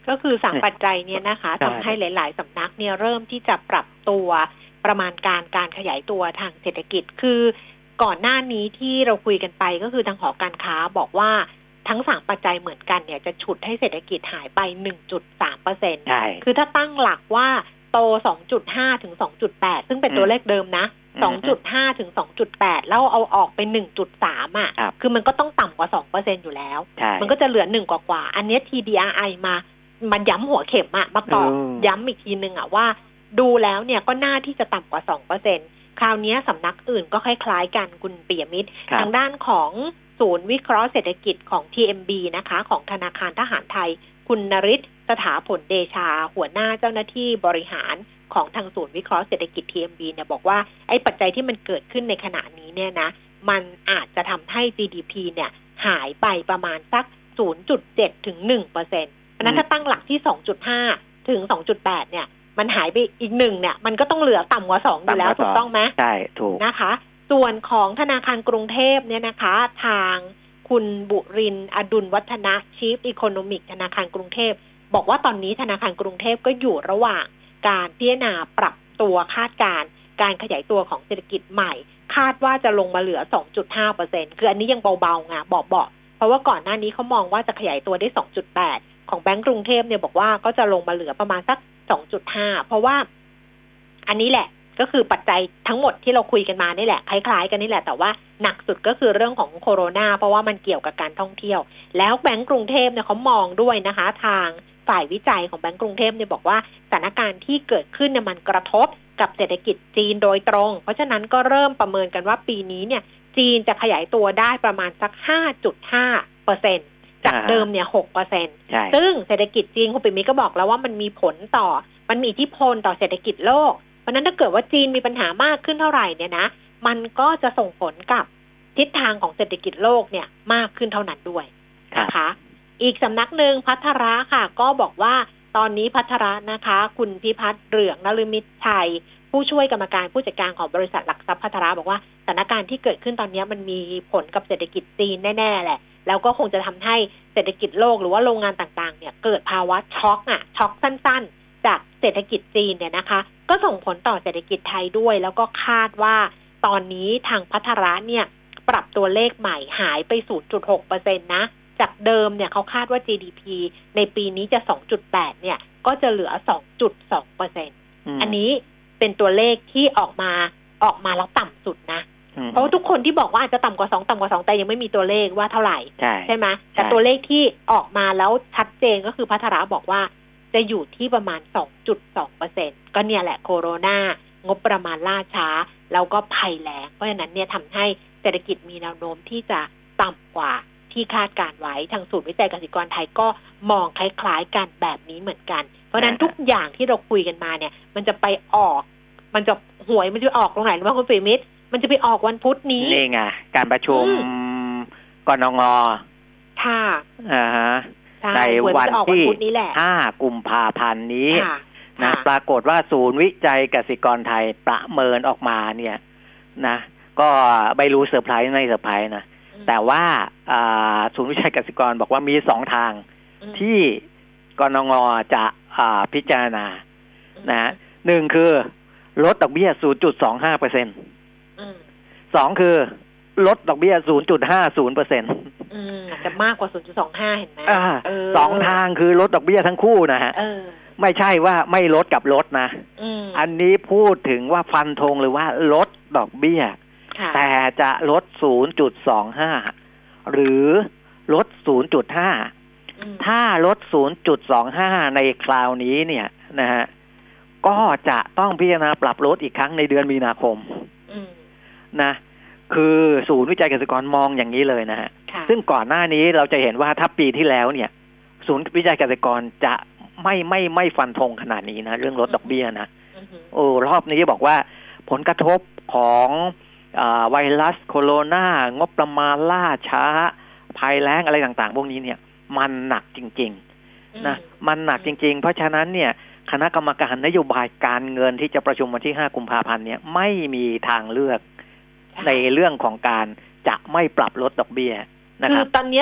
ก็คือสามปัจจัยเนี่ยนะคะทำให้หลายๆสำนักเนี่ยเริ่มที่จะปรับตัวประมาณการการขยายตัวทางเศรษฐกิจคือก่อนหน้านี้ที่เราคุยกันไปก็คือทางหอการค้าบอกว่าทั้งสามปัจจัยเหมือนกันเนี่ยจะฉุดให้เศรษฐกิจหายไป หนึ่งจุดสามเปอร์เซ็นต์ใช่คือถ้าตั้งหลักว่าโต สองจุดห้า ถึง สองจุดแปด ซึ่งเป็นตัวเลขเดิมนะ สองจุดห้า ถึง สองจุดแปด แล้วเอาออกไป หนึ่งจุดสาม อ่ะคือมันก็ต้องต่ำกว่า สองเปอร์เซ็นต์ อยู่แล้วมันก็จะเหลือหนึ่งกว่าๆอันนี้ ที ดี อาร์ ไอ มามันย้ำหัวเข็มอ่ะมาตอกย้ำอีกทีนึงอ่ะว่าดูแล้วเนี่ยก็น่าที่จะต่ำกว่า สองเปอร์เซ็นต์ คราวนี้สำนักอื่นก็คล้ายๆกันคุณปิยมิตรทางด้านของศูนย์วิเคราะห์เศรษฐกิจของ ที เอ็ม บี นะคะของธนาคารทหารไทยคุณนฤทธิ์สถาผลเดชาหัวหน้าเจ้าหน้าที่บริหารของทางศูนย์วิเคราะห์เศรษฐกิจ ที เอ็ม บี เนี่ยบอกว่าไอ้ปัจจัยที่มันเกิดขึ้นในขณะนี้เนี่ยนะมันอาจจะทำให้ จี ดี พี เนี่ยหายไปประมาณสัก ศูนย์จุดเจ็ด ถึง หนึ่งเปอร์เซ็นต์ เพราะนั้นถ้าตั้งหลักที่ สองจุดห้า ถึง สองจุดแปด เนี่ยมันหายไปอีกหนึ่งเนี่ยมันก็ต้องเหลือต่ำกว่าสองอยู่แล้วถูกต้องไหมใช่ถูกนะคะส่วนของธนาคารกรุงเทพเนี่ยนะคะทางคุณบุรินทร์อดุลวัฒนะ Chief Economic ธนาคารกรุงเทพบอกว่าตอนนี้ธนาคารกรุงเทพก็อยู่ระหว่างการพิจารณาปรับตัวคาดการณ์การขยายตัวของเศรษฐกิจใหม่คาดว่าจะลงมาเหลือ สองจุดห้าเปอร์เซ็นต์ คืออันนี้ยังเบาๆไงเบาๆเพราะว่าก่อนหน้านี้เขามองว่าจะขยายตัวได้ สองจุดแปด ของแบงก์กรุงเทพเนี่ยบอกว่าก็จะลงมาเหลือประมาณสัก สองจุดห้า เพราะว่าอันนี้แหละก็คือปัจจัยทั้งหมดที่เราคุยกันมานี่แหละคล้ายๆกันนี่แหละแต่ว่าหนักสุดก็คือเรื่องของโควิด เพราะว่ามันเกี่ยวกับการท่องเที่ยวแล้วแบงก์กรุงเทพเนี่ยเขามองด้วยนะคะทางฝ่ายวิจัยของแบงก์กรุงเทพเนี่ยบอกว่าสถานการณ์ที่เกิดขึ้นเนี่ยมันกระทบกับเศรษฐกิจจีนโดยตรงเพราะฉะนั้นก็เริ่มประเมินกันว่าปีนี้เนี่ยจีนจะขยายตัวได้ประมาณสัก ห้าจุดห้าเปอร์เซ็นต์ จากเดิมเนี่ย หกเปอร์เซ็นต์ ซึ่งเศรษฐกิจจีนคุณปิ่มมิตรก็บอกแล้วว่ามันมีผลต่อมันมีอิทธิพลต่อเศรษฐกิจโลกเพราะนั้นถ้าเกิดว่าจีนมีปัญหามากขึ้นเท่าไหร่เนี่ยนะมันก็จะส่งผลกับทิศทางของเศรษฐกิจโลกเนี่ยมากขึ้นเท่านั้นด้วยนะคะอีกสำนักหนึ่งภัทระค่ะก็บอกว่าตอนนี้ภัทระนะคะคุณพิพัฒน์เหลืองนฤมิตชัยผู้ช่วยกรรมการผู้จัดการของบริษัทหลักทรัพย์ภัทระบอกว่าสถานการณ์ที่เกิดขึ้นตอนนี้มันมีผลกับเศรษฐกิจจีนแน่ๆแหละแล้วก็คงจะทำให้เศรษฐกิจโลกหรือว่าโรงงานต่างๆเนี่ยเกิดภาวะช็อกอ่ะช็อกสั้นๆจากเศรษฐกิจจีนเนี่ยนะคะก็ส่งผลต่อเศรษฐกิจไทยด้วยแล้วก็คาดว่าตอนนี้ทางภัทระเนี่ยปรับตัวเลขใหม่หายไป ศูนย์จุดหกเปอร์เซ็นต์ นะจากเดิมเนี่ยเขาคาดว่า จี ดี พี ในปีนี้จะ สองจุดแปด เนี่ยก็จะเหลือ สองจุดสองเปอร์เซ็นต์ อันนี้เป็นตัวเลขที่ออกมาออกมาแล้วต่ำสุดนะเพราะทุกคนที่บอกว่าอาจจะต่ำกว่าสองต่ำกว่าสองแต่ยังไม่มีตัวเลขว่าเท่าไหร่ใช่ใช่ไหมแต่ตัวเลขที่ออกมาแล้วชัดเจนก็คือภัทระบอกว่าจะอยู่ที่ประมาณ สองจุดสองเปอร์เซ็นต์ ก็เนี่ยแหละโควิดงบประมาณล่าช้าแล้วก็ภัยแล้งเพราะฉะนั้นเนี่ยทำให้เศรษฐกิจมีแนวโน้มที่จะต่ำกว่าที่คาดการไว้ทางศูนย์วิจัยเกษตรกรไทยก็มองคล้ายๆกันแบบนี้เหมือนกันเพราะฉะนั้นทุกอย่างที่เราคุยกันมาเนี่ยมันจะไปออกมันจะหวยมันจะออกตรงไหนหรือว่าคุณปิยมิตรมันจะไปออกวันพุธนี้นี่ไงการประชุมกนง. ค่ะอ่าฮะในวันที่ห้ากุมภาพันธ์นี้นะปรากฏว่าศูนย์วิจัยเกษตรกรไทยประเมินออกมาเนี่ยนะก็ไม่รู้เซอร์ไพรส์ไม่เซอร์ไพรส์นะแต่ว่าศูนย์วิจัยเกษตรกรบอกว่ามีสองทางที่กนง.จะพิจารณานะหนึ่งคือลดดอกเบี้ย ศูนย์จุดสองห้าเปอร์เซ็นต์ สองคือลดดอกเบี้ย ศูนย์จุดห้าศูนย์เปอร์เซ็นต์อืมจะมากกว่า ศูนย์จุดสองห้า เห็นไหมเออสองทางคือลดดอกเบี้ยทั้งคู่นะฮะไม่ใช่ว่าไม่ลดกับลดนะอันนี้พูดถึงว่าฟันธงหรือว่าลดดอกเบี้ยแต่จะลด ศูนย์จุดสองห้า หรือลด ศูนย์จุดห้า ถ้าลด ศูนย์จุดสองห้า ในคราวนี้เนี่ยนะฮะก็จะต้องพิจารณาปรับลดอีกครั้งในเดือนมีนาคมนะคือศูนย์วิจัยเกษตรกรมองอย่างนี้เลยนะฮะซึ่งก่อนหน้านี้เราจะเห็นว่าถ้าปีที่แล้วเนี่ยศูนย์วิจัยเกษตรกรจะไม่ไม่ไม่ฟันธงขนาดนี้นะเรื่องลดดอกเบี้ยนะโอ้รอบนี้บอกว่าผลกระทบของไวรัสโคโรนางบประมาณล่าช้าภัยแล้งอะไรต่างๆพวกนี้เนี่ยมันหนักจริงๆนะมันหนักจริงๆเพราะฉะนั้นเนี่ยคณะกรรมการนโยบายการเงินที่จะประชุมวันที่ห้ากุมภาพันธ์เนี่ยไม่มีทางเลือกในเรื่องของการจะไม่ปรับลดดอกเบี้ยนะครับคือตอนนี้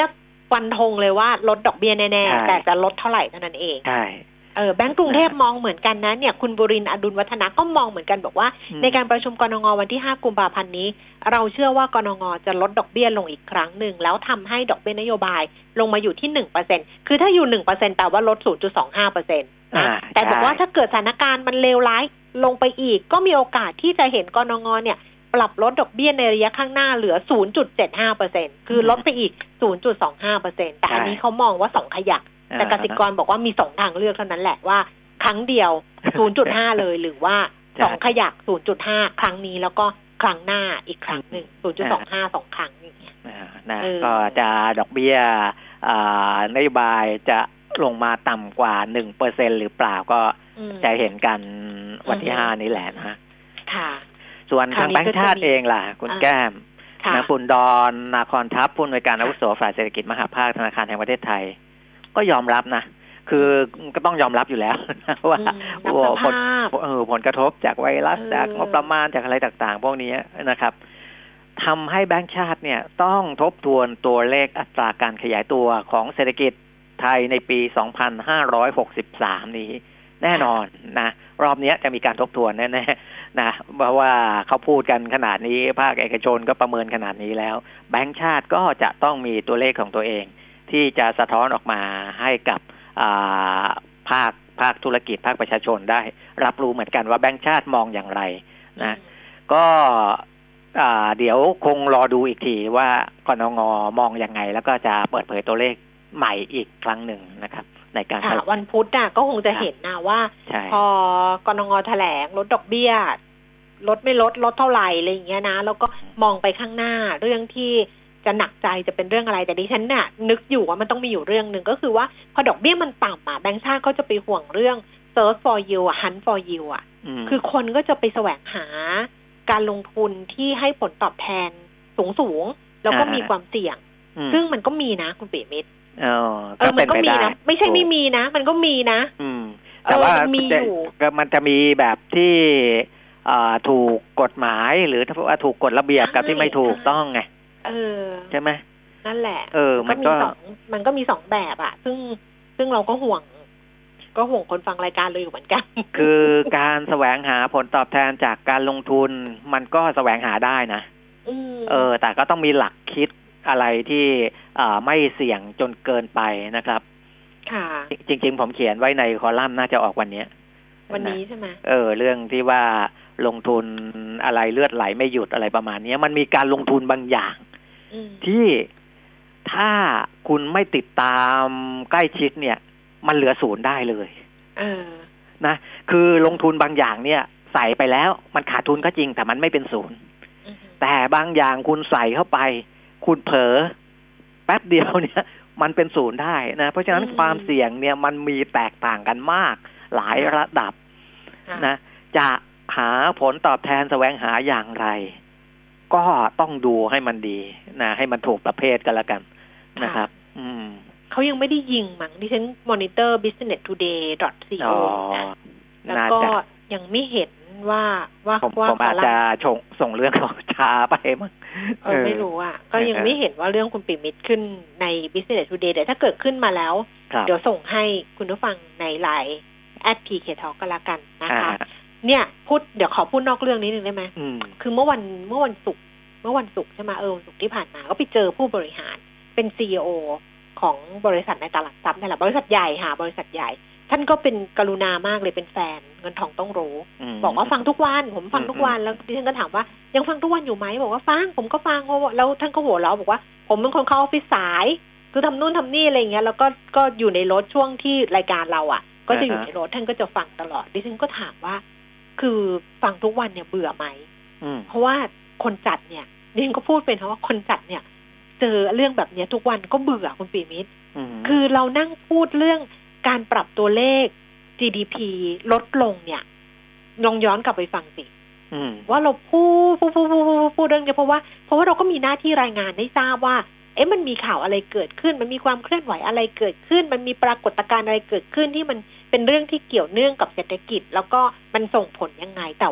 ฟันธงเลยว่าลดดอกเบี้ยแน่ๆแต่จะลดเท่าไหร่เท่านั้นเองใช่เออแบงก์กรุงเทพมองเหมือนกันนะเนี่ยคุณบุรินทร์อดุลวัฒนะก็มองเหมือนกันบอกว่าในการประชุมกนงวันที่ห้ากุมภาพันธ์นี้เราเชื่อว่ากนงจะลดดอกเบี้ยลงอีกครั้งหนึ่งแล้วทำให้ดอกเบี้ยนโยบายลงมาอยู่ที่ หนึ่งเปอร์เซ็นต์ คือถ้าอยู่ หนึ่งเปอร์เซ็นต์ แต่ว่าลด ศูนย์จุดสองห้าเปอร์เซ็นต์ นะแต่บอกว่าถ้าเกิดสถานการณ์มันเลวร้ายลงไปอีกก็มีโอกาสที่จะเห็นกนงเนี่ยปรับลดดอกเบี้ยในระยะข้างหน้าเหลือ ศูนย์จุดเจ็ดห้าเปอร์เซ็นต์ คือลดไปอีก ศูนย์จุดสองห้าเปอร์เซ็นต์ แต่อันนี้เขามองว่าสองขยักแต่กสิกรบอกว่ามีสองทางเลือกเท่านั้นแหละว่าครั้งเดียว ศูนย์จุดห้า เลยหรือว่าสองขยัก ศูนย์จุดห้า ครั้งนี้แล้วก็ครั้งหน้าอีกครั้งหนึ่ง ศูนย์จุดสองห้า สองครั้งอย่างเงี้ยนะก็จะดอกเบี้ยนโยบายจะลงมาต่ำกว่า หนึ่งเปอร์เซ็นต์ หรือเปล่าก็จะเห็นกันวันที่ห้านี้แหละนะค่ะส่วนทางแบงก์ชาติเองล่ะคุณแก้มนะคุณดอนนาคอนทัพผู้อำนวยการอาวุโสฝ่ายเศรษฐกิจมหาภาคธนาคารแห่งประเทศไทยก็ยอมรับนะคือก็ต้องยอมรับอยู่แล้วว่าผลเออผลกระทบจากไวรัสจากงบประมาณจากอะไรต่างๆพวกนี้นะครับทำให้แบงก์ชาติเนี่ยต้องทบทวนตัวเลขอัตราการขยายตัวของเศรษฐกิจไทยในปีสองพันห้าร้อยหกสิบสามนี้แน่นอนนะรอบนี้จะมีการทบทวนแน่ๆนะเพราะว่าเขาพูดกันขนาดนี้ภาคเอกชนก็ประเมินขนาดนี้แล้วแบงก์ชาติก็จะต้องมีตัวเลขของตัวเองที่จะสะท้อนออกมาให้กับภาคภาคธุรกิจภาคประชาชนได้รับรู้เหมือนกันว่าแบงก์ชาติมองอย่างไรนะก็เดี๋ยวคงรอดูอีกทีว่ากนงมองยังไงแล้วก็จะเปิดเผยตัวเลขใหม่อีกครั้งหนึ่งนะครับในการวันพุธน่ะก็คงจะเห็นนะว่าพอกนงแถลงลดดอกเบี้ยลดไม่ลดลดเท่าไหร่อะไรอย่างเงี้ยนะแล้วก็มองไปข้างหน้าเรื่องที่จะหนักใจจะเป็นเรื่องอะไรแต่ดิฉันน่ะนึกอยู่ว่ามันต้องมีอยู่เรื่องนึงก็คือว่าพอดอกเบี้ยมันต่ำอ่ะแบงก์ชาติก็จะไปห่วงเรื่อง search for yield อ่ะ hunt for yield อ่ะคือคนก็จะไปแสวงหาการลงทุนที่ให้ผลตอบแทนสูงๆแล้วก็มีความเสี่ยงซึ่งมันก็มีนะคุณปิมิตรเออเออมันก็มีนะไม่ใช่ไม่มีนะมันก็มีนะแต่ว่ามีอยู่มันจะมีแบบที่ถูกกฎหมายหรือถ้าว่าถูกกฎระเบียบกับที่ไม่ถูกต้องไงเออใช่ไหมนั่นแหละเออมันก็มันก็มีสองแบบอ่ะซึ่งซึ่งเราก็ห่วงก็ห่วงคนฟังรายการเลยอยู่เหมือนกันคือการแสวงหาผลตอบแทนจากการลงทุนมันก็แสวงหาได้นะเออแต่ก็ต้องมีหลักคิดอะไรที่ไม่เสี่ยงจนเกินไปนะครับค่ะจริงๆผมเขียนไว้ในคอลัมน์น่าจะออกวันนี้วันนี้ใช่ไหมเออเรื่องที่ว่าลงทุนอะไรเลือดไหลไม่หยุดอะไรประมาณนี้มันมีการลงทุนบางอย่างที่ถ้าคุณไม่ติดตามใกล้ชิดเนี่ยมันเหลือศูนย์ได้เลยเออนะคือลงทุนบางอย่างเนี่ยใส่ไปแล้วมันขาดทุนก็จริงแต่มันไม่เป็นศูนย์แต่บางอย่างคุณใส่เข้าไปคุณเผลอแป๊บเดียวเนี่ยมันเป็นศูนย์ได้นะเพราะฉะนั้นความเสี่ยงเนี่ยมันมีแตกต่างกันมากหลายระดับนะจะหาผลตอบแทนแสวงหาอย่างไรก็ต้องดูให้มันดีนะให้มันถูกประเภทกันละกันนะครับอืมเขายังไม่ได้ยิงมั้งดิฉันมอนิเตอร์ บิสเนสทูเดย์ ดอท ซี โอ นะแล้วก็ยังไม่เห็นว่าว่าว่าผมอาจจะส่งส่งเรื่องของช้าไปมั้งเออไม่รู้อ่ะก็ยังไม่เห็นว่าเรื่องคุณปิมิตรขึ้นใน Business Today แต่ถ้าเกิดขึ้นมาแล้วเดี๋ยวส่งให้คุณผู้ฟังในไลน์ แอท พี เค ทอล์ก ก็แล้วกันนะคะเนี่ยพูดเดี๋ยวขอพูดนอกเรื่องนิดนึงได้ไหมคือเมื่อวันเมื่อวันศุกร์เมื่อวันศุกร์ใช่ไหมเออวันศุกร์ที่ผ่านมาก็ไปเจอผู้บริหารเป็น ซี อี โอ ของบริษัทในตลาดทรัพย์นั่นแหละบริษัทใหญ่ค่ะบริษัทใหญ่ท่านก็เป็นกรุณามากเลยเป็นแฟนเงินทองต้องรู้บอกว่าฟังทุกวันผมฟังทุกวันแล้วดิฉันก็ถามว่ายังฟังทุกวันอยู่ไหมบอกว่าฟังผมก็ฟังแล้วท่านก็หัวเราะบอกว่าผมเป็นคนเข้าออฟฟิศสายคือทำนู่นทำนี่อะไรอย่างเงี้ยแล้วก็ก็อยู่ในรถช่วงที่รายการเราอ่ะก็จะอยู่ในรถท่านก็จะฟังตลอดดิฉันก็ถามว่าคือฟังทุกวันเนี่ยเบื่อไหมเพราะว่าคนจัดเนี่ยดิฉันก็พูดเป็นเพราะว่าคนจัดเนี่ยเจอเรื่องแบบนี้ทุกวันก็เบื่อคุณปีมิตรคือเรานั่งพูดเรื่องการปรับตัวเลข จี ดี พี ลดลงเนี่ยลองย้อนกลับไปฟังสิว่าเราพูดพูดพูดพูดพูดเรื่องนี้เพราะว่าเพราะว่าเราก็มีหน้าที่รายงานให้ทราบว่าเอ๊ะมันมีข่าวอะไรเกิดขึ้นมันมีความเคลื่อนไหวอะไรเกิดขึ้นมันมีปรากฏการณ์อะไรเกิดขึ้นที่มันเป็นเรื่องที่เกี่ยวเนื่องกับเศรษฐกิจแล้วก็มันส่งผลยังไงแต่ว่า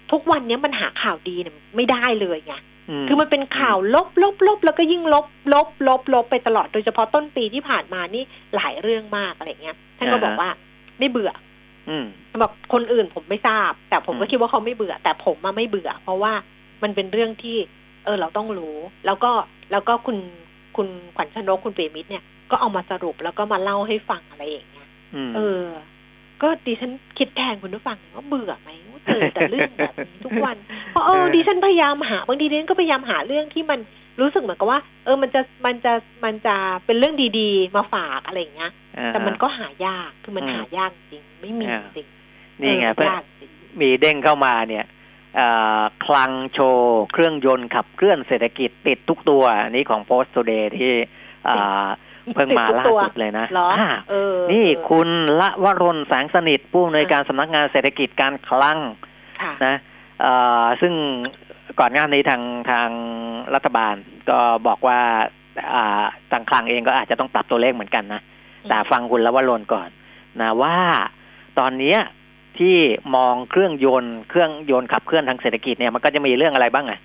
ทุกวันนี้มันหาข่าวดีเนี่ยไม่ได้เลยไงอืมคือมันเป็นข่าวลบลบลบแล้วก็ยิ่งลบลบลบลบไปตลอดโดยเฉพาะต้นปีที่ผ่านมานี่หลายเรื่องมากอะไรเงี้ยท่านก็บอกว่าไม่เบื่ออืมบอกคนอื่นผมไม่ทราบแต่ผมก็คิดว่าเขาไม่เบื่อแต่ผมมาไม่เบื่อเพราะว่ามันเป็นเรื่องที่เออเราต้องรู้แล้วก็แล้วก็คุณคุณขวัญชนกคุณเปรมิตรเนี่ยก็เอามาสรุปแล้วก็มาเล่าให้ฟังอะไรอย่างเงี้ยเออก็ดิฉันคิดแทนคุณผู้ฟังว่าเบื่อไหมเจอแต่เรื่องแบบนี้ทุกวันเพราะเออดิฉันพยายามหาบางทีดิฉันก็พยายามหาเรื่องที่มันรู้สึกเหมือนกับว่าเออมันจะมันจะมันจะเป็นเรื่องดีๆมาฝากอะไรอย่างเงี้ยแต่มันก็หายากคือมันหายากจริงไม่มีจริงนี่ไงเพื่อนมีเด้งเข้ามาเนี่ยคลังโชว์เครื่องยนต์ขับเคลื่อนเศรษฐกิจติดทุกตัวอันนี้ของ Post Today ที่เพิ่งมาล่าสุดเลยนะนี่คุณละวรนแสงสนิทผู้อำนวยการสำนักงานเศรษฐกิจการคลังนะซึ่งก่อนหน้านี้ทางทางรัฐบาลก็บอกว่าทางคลังเองก็อาจจะต้องปรับตัวเลขเหมือนกันนะแต่ฟังคุณละวรนก่อนนะว่าตอนนี้ที่มองเครื่องยนต์เครื่องยนต์ขับเคลื่อนทางเศรษฐกิจเนี่ยมันก็จะมีเรื่องอะไรบ้างอ่ะ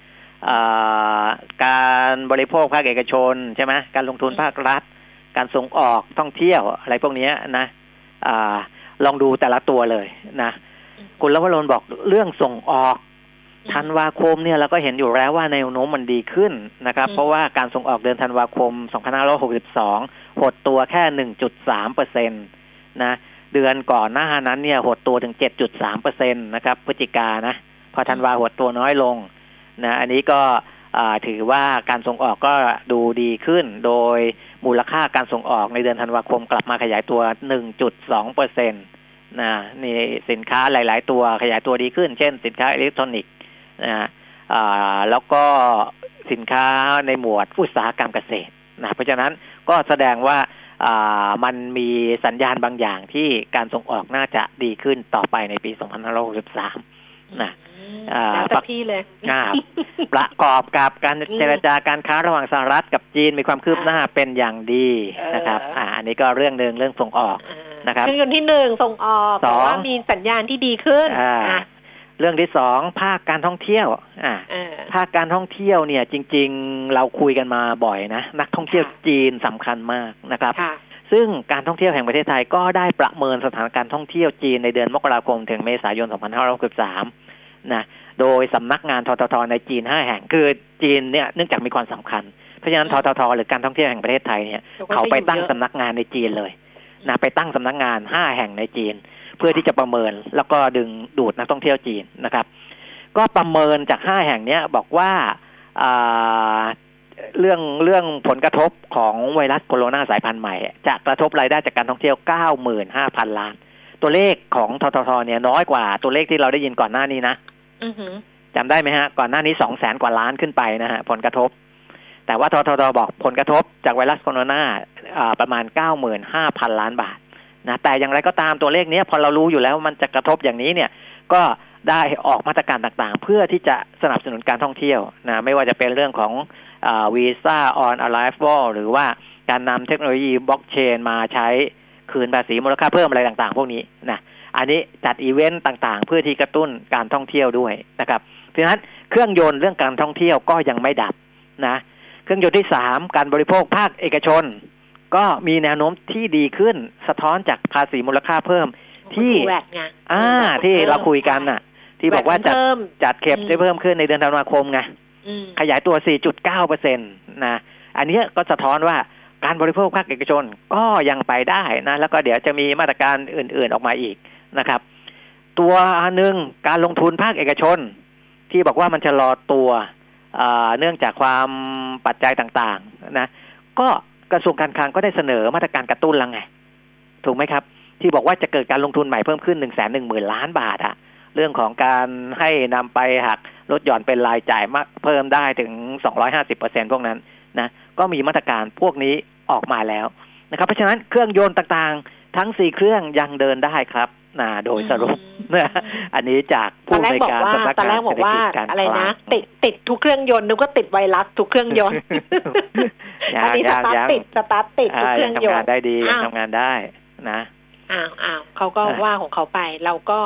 การบริโภคภาคเอกชนใช่ไหมการลงทุนภาครัฐการส่งออกท่องเที่ยวอะไรพวกนี้นะอ่าลองดูแต่ละตัวเลยนะคุณละวรนบอกเรื่องส่งออกธันวาคมเนี่ยเราก็เห็นอยู่แล้วว่าแนวโน้มมันดีขึ้นนะครับเพราะว่าการส่งออกเดือนธันวาคมสองพันห้าร้อยหกสิบสองหดตัวแค่ หนึ่งจุดสามเปอร์เซ็นต์ นะเดือนก่อนหน้านั้นเนี่ยหดตัวถึง เจ็ดจุดสามเปอร์เซ็นต์ นะครับพฤศจิกายนนะพอธันวาหดตัวน้อยลงนะอันนี้ก็ถือว่าการส่งออกก็ดูดีขึ้นโดยมูลค่าการส่งออกในเดือนธันวาคมกลับมาขยายตัว หนึ่งจุดสองเปอร์เซ็นต์ นะนี่สินค้าหลายๆตัวขยายตัวดีขึ้นเช่นสินค้าอิเล็กทรอนิกส์นะแล้วก็สินค้าในหมวดอุตสาหกรรมเกษตรนะเพราะฉะนั้นก็แสดงว่ามันมีสัญญาณบางอย่างที่การส่งออกน่าจะดีขึ้นต่อไปในปีสองพันห้าร้อยหกสิบสามนะแล้วแต่พี่เลยประกอบกับการเจรจาการค้าระหว่างสหรัฐกับจีนมีความคืบหน้าเป็นอย่างดีนะครับอ่าอันนี้ก็เรื่องนึงเรื่องส่งออกนะครับเรื่องที่หนึ่งส่งออกเพราะว่ามีสัญญาณที่ดีขึ้นเรื่องที่สองภาคการท่องเที่ยวอ่าภาคการท่องเที่ยวเนี่ยจริงๆเราคุยกันมาบ่อยนะนักท่องเที่ยวจีนสำคัญมากนะครับซึ่งการท่องเที่ยวแห่งประเทศไทยก็ได้ประเมินสถานการณ์ท่องเที่ยวจีนในเดือนมกราคมถึงเมษายนสองพันห้าร้อยหกสิบสามนะโดยสำนักงานทททในจีนห้าแห่งคือจีนเนี่ยเนื่องจากมีความสำคัญเพราะฉะนั้นทททหรือการท่องเที่ยวแห่งประเทศไทยเนี่ยเขาไปตั้งสำนักงานในจีนเลยนะไปตั้งสำนักงานห้าแห่งในจีนเพื่อที่จะประเมินแล้วก็ดึงดูดนักท่องเที่ยวจีนนะครับก็ประเมินจากห้าแห่งนี้บอกว่าเรื่องเรื่องผลกระทบของไวรัสโคโรนาสายพันธุ์ใหม่จะกระทบรายได้จากการท่องเที่ยว เก้าหมื่นห้าพัน ล้านตัวเลขของทททเนี่ยน้อยกว่าตัวเลขที่เราได้ยินก่อนหน้านี้นะจำได้ไหมฮะก่อนหน้านี้ สองแสน กว่าล้านขึ้นไปนะฮะผลกระทบแต่ว่าทททบอกผลกระทบจากไวรัสโคโรนาประมาณ เก้าหมื่นห้าพัน ล้านบาทนะแต่อย่างไรก็ตามตัวเลขนี้พอเรารู้อยู่แล้วมันจะกระทบอย่างนี้เนี่ยก็ได้ออกมาตรการต่างๆเพื่อที่จะสนับสนุนการท่องเที่ยวนะไม่ว่าจะเป็นเรื่องของวีซ่าออนอะไลฟ์วอลหรือว่าการนำเทคโนโลยีบล็อกเชนมาใช้คืนภาษีมูลค่าเพิ่มอะไรต่างๆพวกนี้นะอันนี้จัดอีเวนต์ต่างๆเพื่อที่กระตุ้นการท่องเที่ยวด้วยนะครับเพราะฉะนั้นเครื่องยนต์เรื่องการท่องเที่ยวก็ยังไม่ดับนะเครื่องยนต์ที่สามการบริโภคภาคเอกชนก็มีแนวโน้มที่ดีขึ้นสะท้อนจากภาษีมูลค่าเพิ่มที่อ่าที่เราคุยกันน่ะที่บอกว่าจัดจัดเก็บได้เพิ่มขึ้นในเดือนธันวาคมไงขยายตัว สี่จุดเก้าเปอร์เซ็นต์ นะอันนี้ก็สะท้อนว่าการบริโภคภาคเอกชนก็ยังไปได้นะแล้วก็เดี๋ยวจะมีมาตรการอื่นๆออกมาอีกนะครับตัวนึงการลงทุนภาคเอกชนที่บอกว่ามันจะรอตัวเนื่องจากความปัจจัยต่างๆนะก็กระทรวงการคลังก็ได้เสนอมาตรการกระตุ้นแล้วไงถูกไหมครับที่บอกว่าจะเกิดการลงทุนใหม่เพิ่มขึ้น หนึ่งแสนหนึ่งหมื่น ล้านบาทอะเรื่องของการให้นำไปหักลดหย่อนเป็นรายจ่ายมากเพิ่มได้ถึง สองร้อยห้าสิบเปอร์เซ็นต์ พวกนั้นนะก็มีมาตรการพวกนี้ออกมาแล้วนะครับเพราะฉะนั้นเครื่องยนต์ต่างๆทั้งสี่เครื่องยังเดินได้ครับนะโดยสรุปนะอันนี้จากผู้ในการสำนักงานเศรษฐกิจการคลังอะไรนะติดติดทุกเครื่องยนต์นึกว่าติดไวรัสทุกเครื่องยนต์อันนี้สตาร์ทติดสตาร์ทติดทุกเครื่องยนต์ทำงานได้ดีทำงานได้นะอ้าวอ้าวเขาก็ว่าของเขาไปเราก็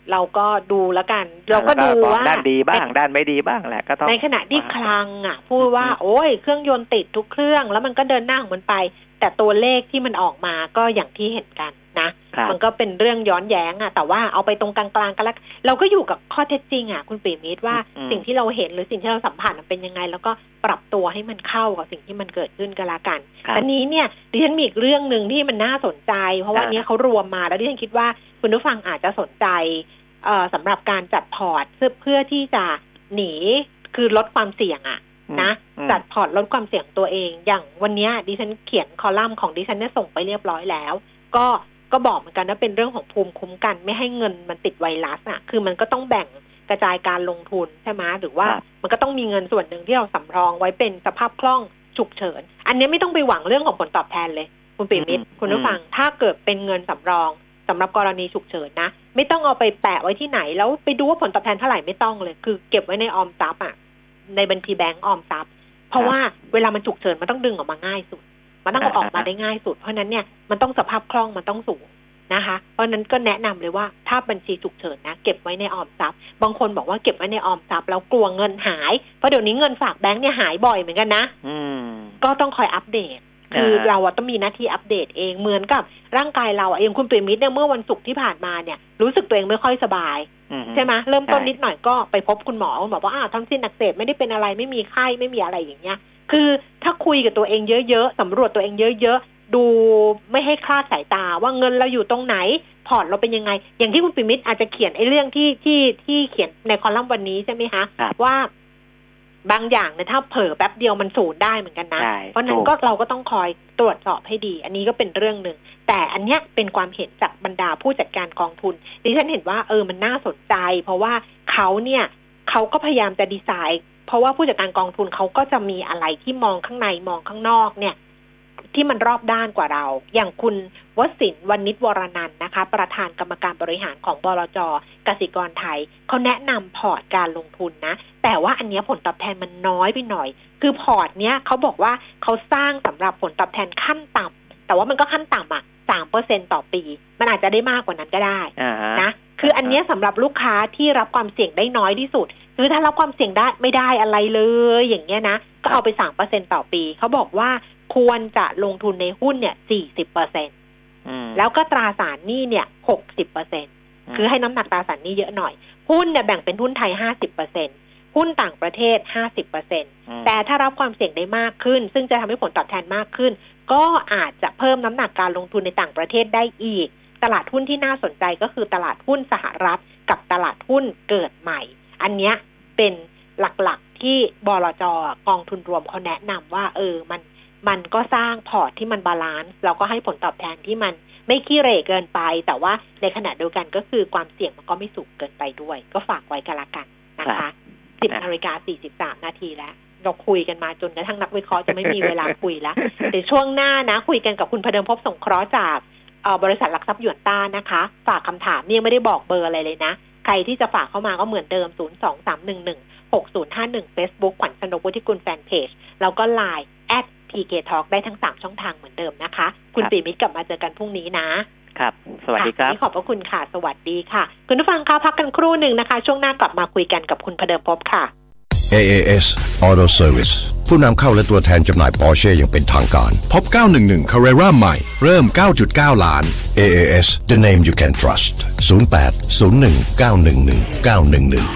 เราก็ดูแล้วกันเราก็ดูว่าด้านดีบ้างด้านไม่ดีบ้างแหละก็ต้องในขณะที่คลังอ่ะพูดว่าโอ้ยเครื่องยนต์ติดทุกเครื่องแล้วมันก็เดินหน้าของมันไปแต่ตัวเลขที่มันออกมาก็อย่างที่เห็นกันนะมันก็เป็นเรื่องย้อนแย้งอ่ะแต่ว่าเอาไปตรงกลางๆกันแล้วเราก็อยู่กับข้อเท็จจริงอ่ะคุณปิ่มมิตรว่าสิ่งที่เราเห็นหรือสิ่งที่เราสัมผัสมันเป็นยังไงแล้วก็ปรับตัวให้มันเข้ากับสิ่งที่มันเกิดขึ้นกันละกันอันนี้เนี่ยดิฉันมีอีกเรื่องนึงที่มันน่าสนใจเพราะว่านี้เขารวมมาแล้วดิฉันคิดว่าคุณผู้ฟังอาจจะสนใจเอ่อสำหรับการจัดพอร์ตเพื่อที่จะหนีคือลดความเสี่ยงอ่ะนะจัดพอร์ตลดความเสี่ยงตัวเองอย่างวันนี้ดิฉันเขียนคอลัมน์ของดิฉันเนี่ยส่งไปเรียบร้อยแล้วก็ก็บอกเหมือนกันว่าเป็นเรื่องของภูมิคุ้มกันไม่ให้เงินมันติดไวรัสอ่ะคือมันก็ต้องแบ่งกระจายการลงทุนใช่ไหมหรือว่ามันก็ต้องมีเงินส่วนหนึ่งที่เราสำรองไว้เป็นสภาพคล่องฉุกเฉินอันนี้ไม่ต้องไปหวังเรื่องของผลตอบแทนเลยคุณปิ่มมิตรคุณผู้ฟังถ้าเกิดเป็นเงินสำรองสำหรับกรณีฉุกเฉินนะไม่ต้องเอาไปแปะไว้ที่ไหนแล้วไปดูว่าผลตอบแทนเท่าไหร่ไม่ต้องเลยคือเก็บไว้ในออมทรัพย์อ่ะในบัญชีแบงก์ออมทรัพย์เพราะว่าเวลามันฉุกเฉินมันต้องดึงออกมาง่ายสุดมันต้องเอาออกมาได้ง่ายสุดเพราะนั้นเนี่ยมันต้องสภาพคล่องมันต้องสูงนะคะเพราะนั้นก็แนะนำเลยว่าถ้าบัญชีฉุกเฉินนะเก็บไว้ในออมทรัพย์บางคนบอกว่าเก็บไว้ในออมทรัพย์แล้วกลัวเงินหายเพราะเดี๋ยวนี้เงินฝากแบงก์เนี่ยหายบ่อยเหมือนกันนะก็ต้องคอยอัปเดตคือเราต้องมีหน้าที่อัปเดตเองเหมือนกับร่างกายเราเองคุณปิ่มมิตรเนี่ยเมื่อวันศุกร์ที่ผ่านมาเนี่ยรู้สึกตัวเองไม่ค่อยสบายใช่ไหมเริ่มต้นนิดหน่อยก็ไปพบคุณหมอคุณหมอบอกว่าอ้าวท้องเส้นอักเสบไม่ได้เป็นอะไรไม่มีไข้ไม่มีอะไรอย่างเงี้ยคือถ้าคุยกับตัวเองเยอะๆสำรวจตัวเองเยอะๆดูไม่ให้คลาดสายตาว่าเงินเราอยู่ตรงไหนพอร์ตเราเป็นยังไงอย่างที่คุณปิ่มมิตรอาจจะเขียนไอ้เรื่องที่ที่ที่เขียนในคอลัมน์วันนี้ใช่ไหมคะว่าบางอย่างเนี่ยถ้าเผลอแป๊บเดียวมันสูญได้เหมือนกันนะเพราะนั้นก็เราก็ต้องคอยตรวจสอบให้ดีอันนี้ก็เป็นเรื่องนึงแต่อันเนี้ยเป็นความเห็นจากบรรดาผู้จัดการกองทุนดิฉันเห็นว่าเออมันน่าสนใจเพราะว่าเขาเนี่ยเขาก็พยายามจะดีไซน์เพราะว่าผู้จัดการกองทุนเขาก็จะมีอะไรที่มองข้างในมองข้างนอกเนี่ยที่มันรอบด้านกว่าเราอย่างคุณวสินทร์วณิชวรนันท์นะคะประธานกรรมการบริหารของบลจ.กสิกรไทยเขาแนะนำพอร์ตการลงทุนนะแต่ว่าอันนี้ผลตอบแทนมันน้อยไปหน่อยคือพอร์ตเนี้ยเขาบอกว่าเขาสร้างสำหรับผลตอบแทนขั้นต่ำแต่ว่ามันก็ขั้นต่ำอ่ะ สามเปอร์เซ็นต์ ต่อปีมันอาจจะได้มากกว่านั้นก็ได้นะคืออันนี้สำหรับลูกค้าที่รับความเสี่ยงได้น้อยที่สุดหรือถ้ารับความเสี่ยงได้ไม่ได้อะไรเลยอย่างเงี้ยนะก็เอาไป สามเปอร์เซ็นต์ ต่อปีเขาบอกว่าควรจะลงทุนในหุ้นเนี่ย สี่สิบเปอร์เซ็นต์ แล้วก็ตราสารหนี้เนี่ย หกสิบเปอร์เซ็นต์ คือให้น้ำหนักตราสารหนี้เยอะหน่อยหุ้นเนี่ยแบ่งเป็นหุ้นไทย ห้าสิบเปอร์เซ็นต์ หุ้นต่างประเทศ ห้าสิบเปอร์เซ็นต์ แต่ถ้ารับความเสี่ยงได้มากขึ้นซึ่งจะทำให้ผลตอบแทนมากขึ้นก็อาจจะเพิ่มน้ำหนักการลงทุนในต่างประเทศได้อีกตลาดหุ้นที่น่าสนใจก็คือตลาดหุ้นสหรัฐกับตลาดหุ้นเกิดใหม่อันเนี้ยเป็นหลักๆที่บลจ.กองทุนรวมเขาแนะนำว่าเออมันมันก็สร้างพอร์ตที่มันบาลานซ์แล้วก็ให้ผลตอบแทนที่มันไม่ขี้เหร่เกินไปแต่ว่าในขณะเดียวกันก็คือความเสี่ยงมันก็ไม่สูงเกินไปด้วยก็ฝากไว้กันละกันนะคะ สิบนาฬิกาสี่สิบสามนาทีแล้วเราคุยกันมาจนกระทั่งนักวิเคราะห์จะไม่มีเวลาคุยแล้วเดี๋ยวช่วงหน้านะคุยกันกับคุณพเดิมภพสงเคราะห์จากบริษัทหลักทรัพย์หยวนต้านะคะฝากคำถามนี่ยังไม่ได้บอกเบอร์อะไรเลยนะใครที่จะฝากเข้ามาก็เหมือนเดิมศูนย์ สอง สาม หนึ่ง หนึ่ง หก ศูนย์ ห้า หนึ่ง Facebook ขวัญชนกวุฒิกุลแฟนเพจแล้วก็ ไลน์ แอท พี เค Talk ได้ทั้งสามช่องทางเหมือนเดิมนะคะคุณปิ่มมิตรกลับมาเจอกันพรุ่งนี้นะครับสวัสดีครับขอบพระคุณค่ะสวัสดีค่ะคุณผู้ฟังคะพักกันครู่หนึ่งนะคะช่วงหน้ากลับมาคุยกันกับคุณพเดิมภพค่ะเอ เอ เอส Auto Service ผู้นำเข้าและตัวแทนจำหน่าย Porsche อย่างเป็นทางการพบ เก้าหนึ่งหนึ่ง Carrera ใหม่เริ่ม เก้าจุดเก้า ล้านเอ เอ เอส The name you can trust ศูนย์ แปด ศูนย์ หนึ่ง เก้า หนึ่ง หนึ่ง เก้า หนึ่ง หนึ่ง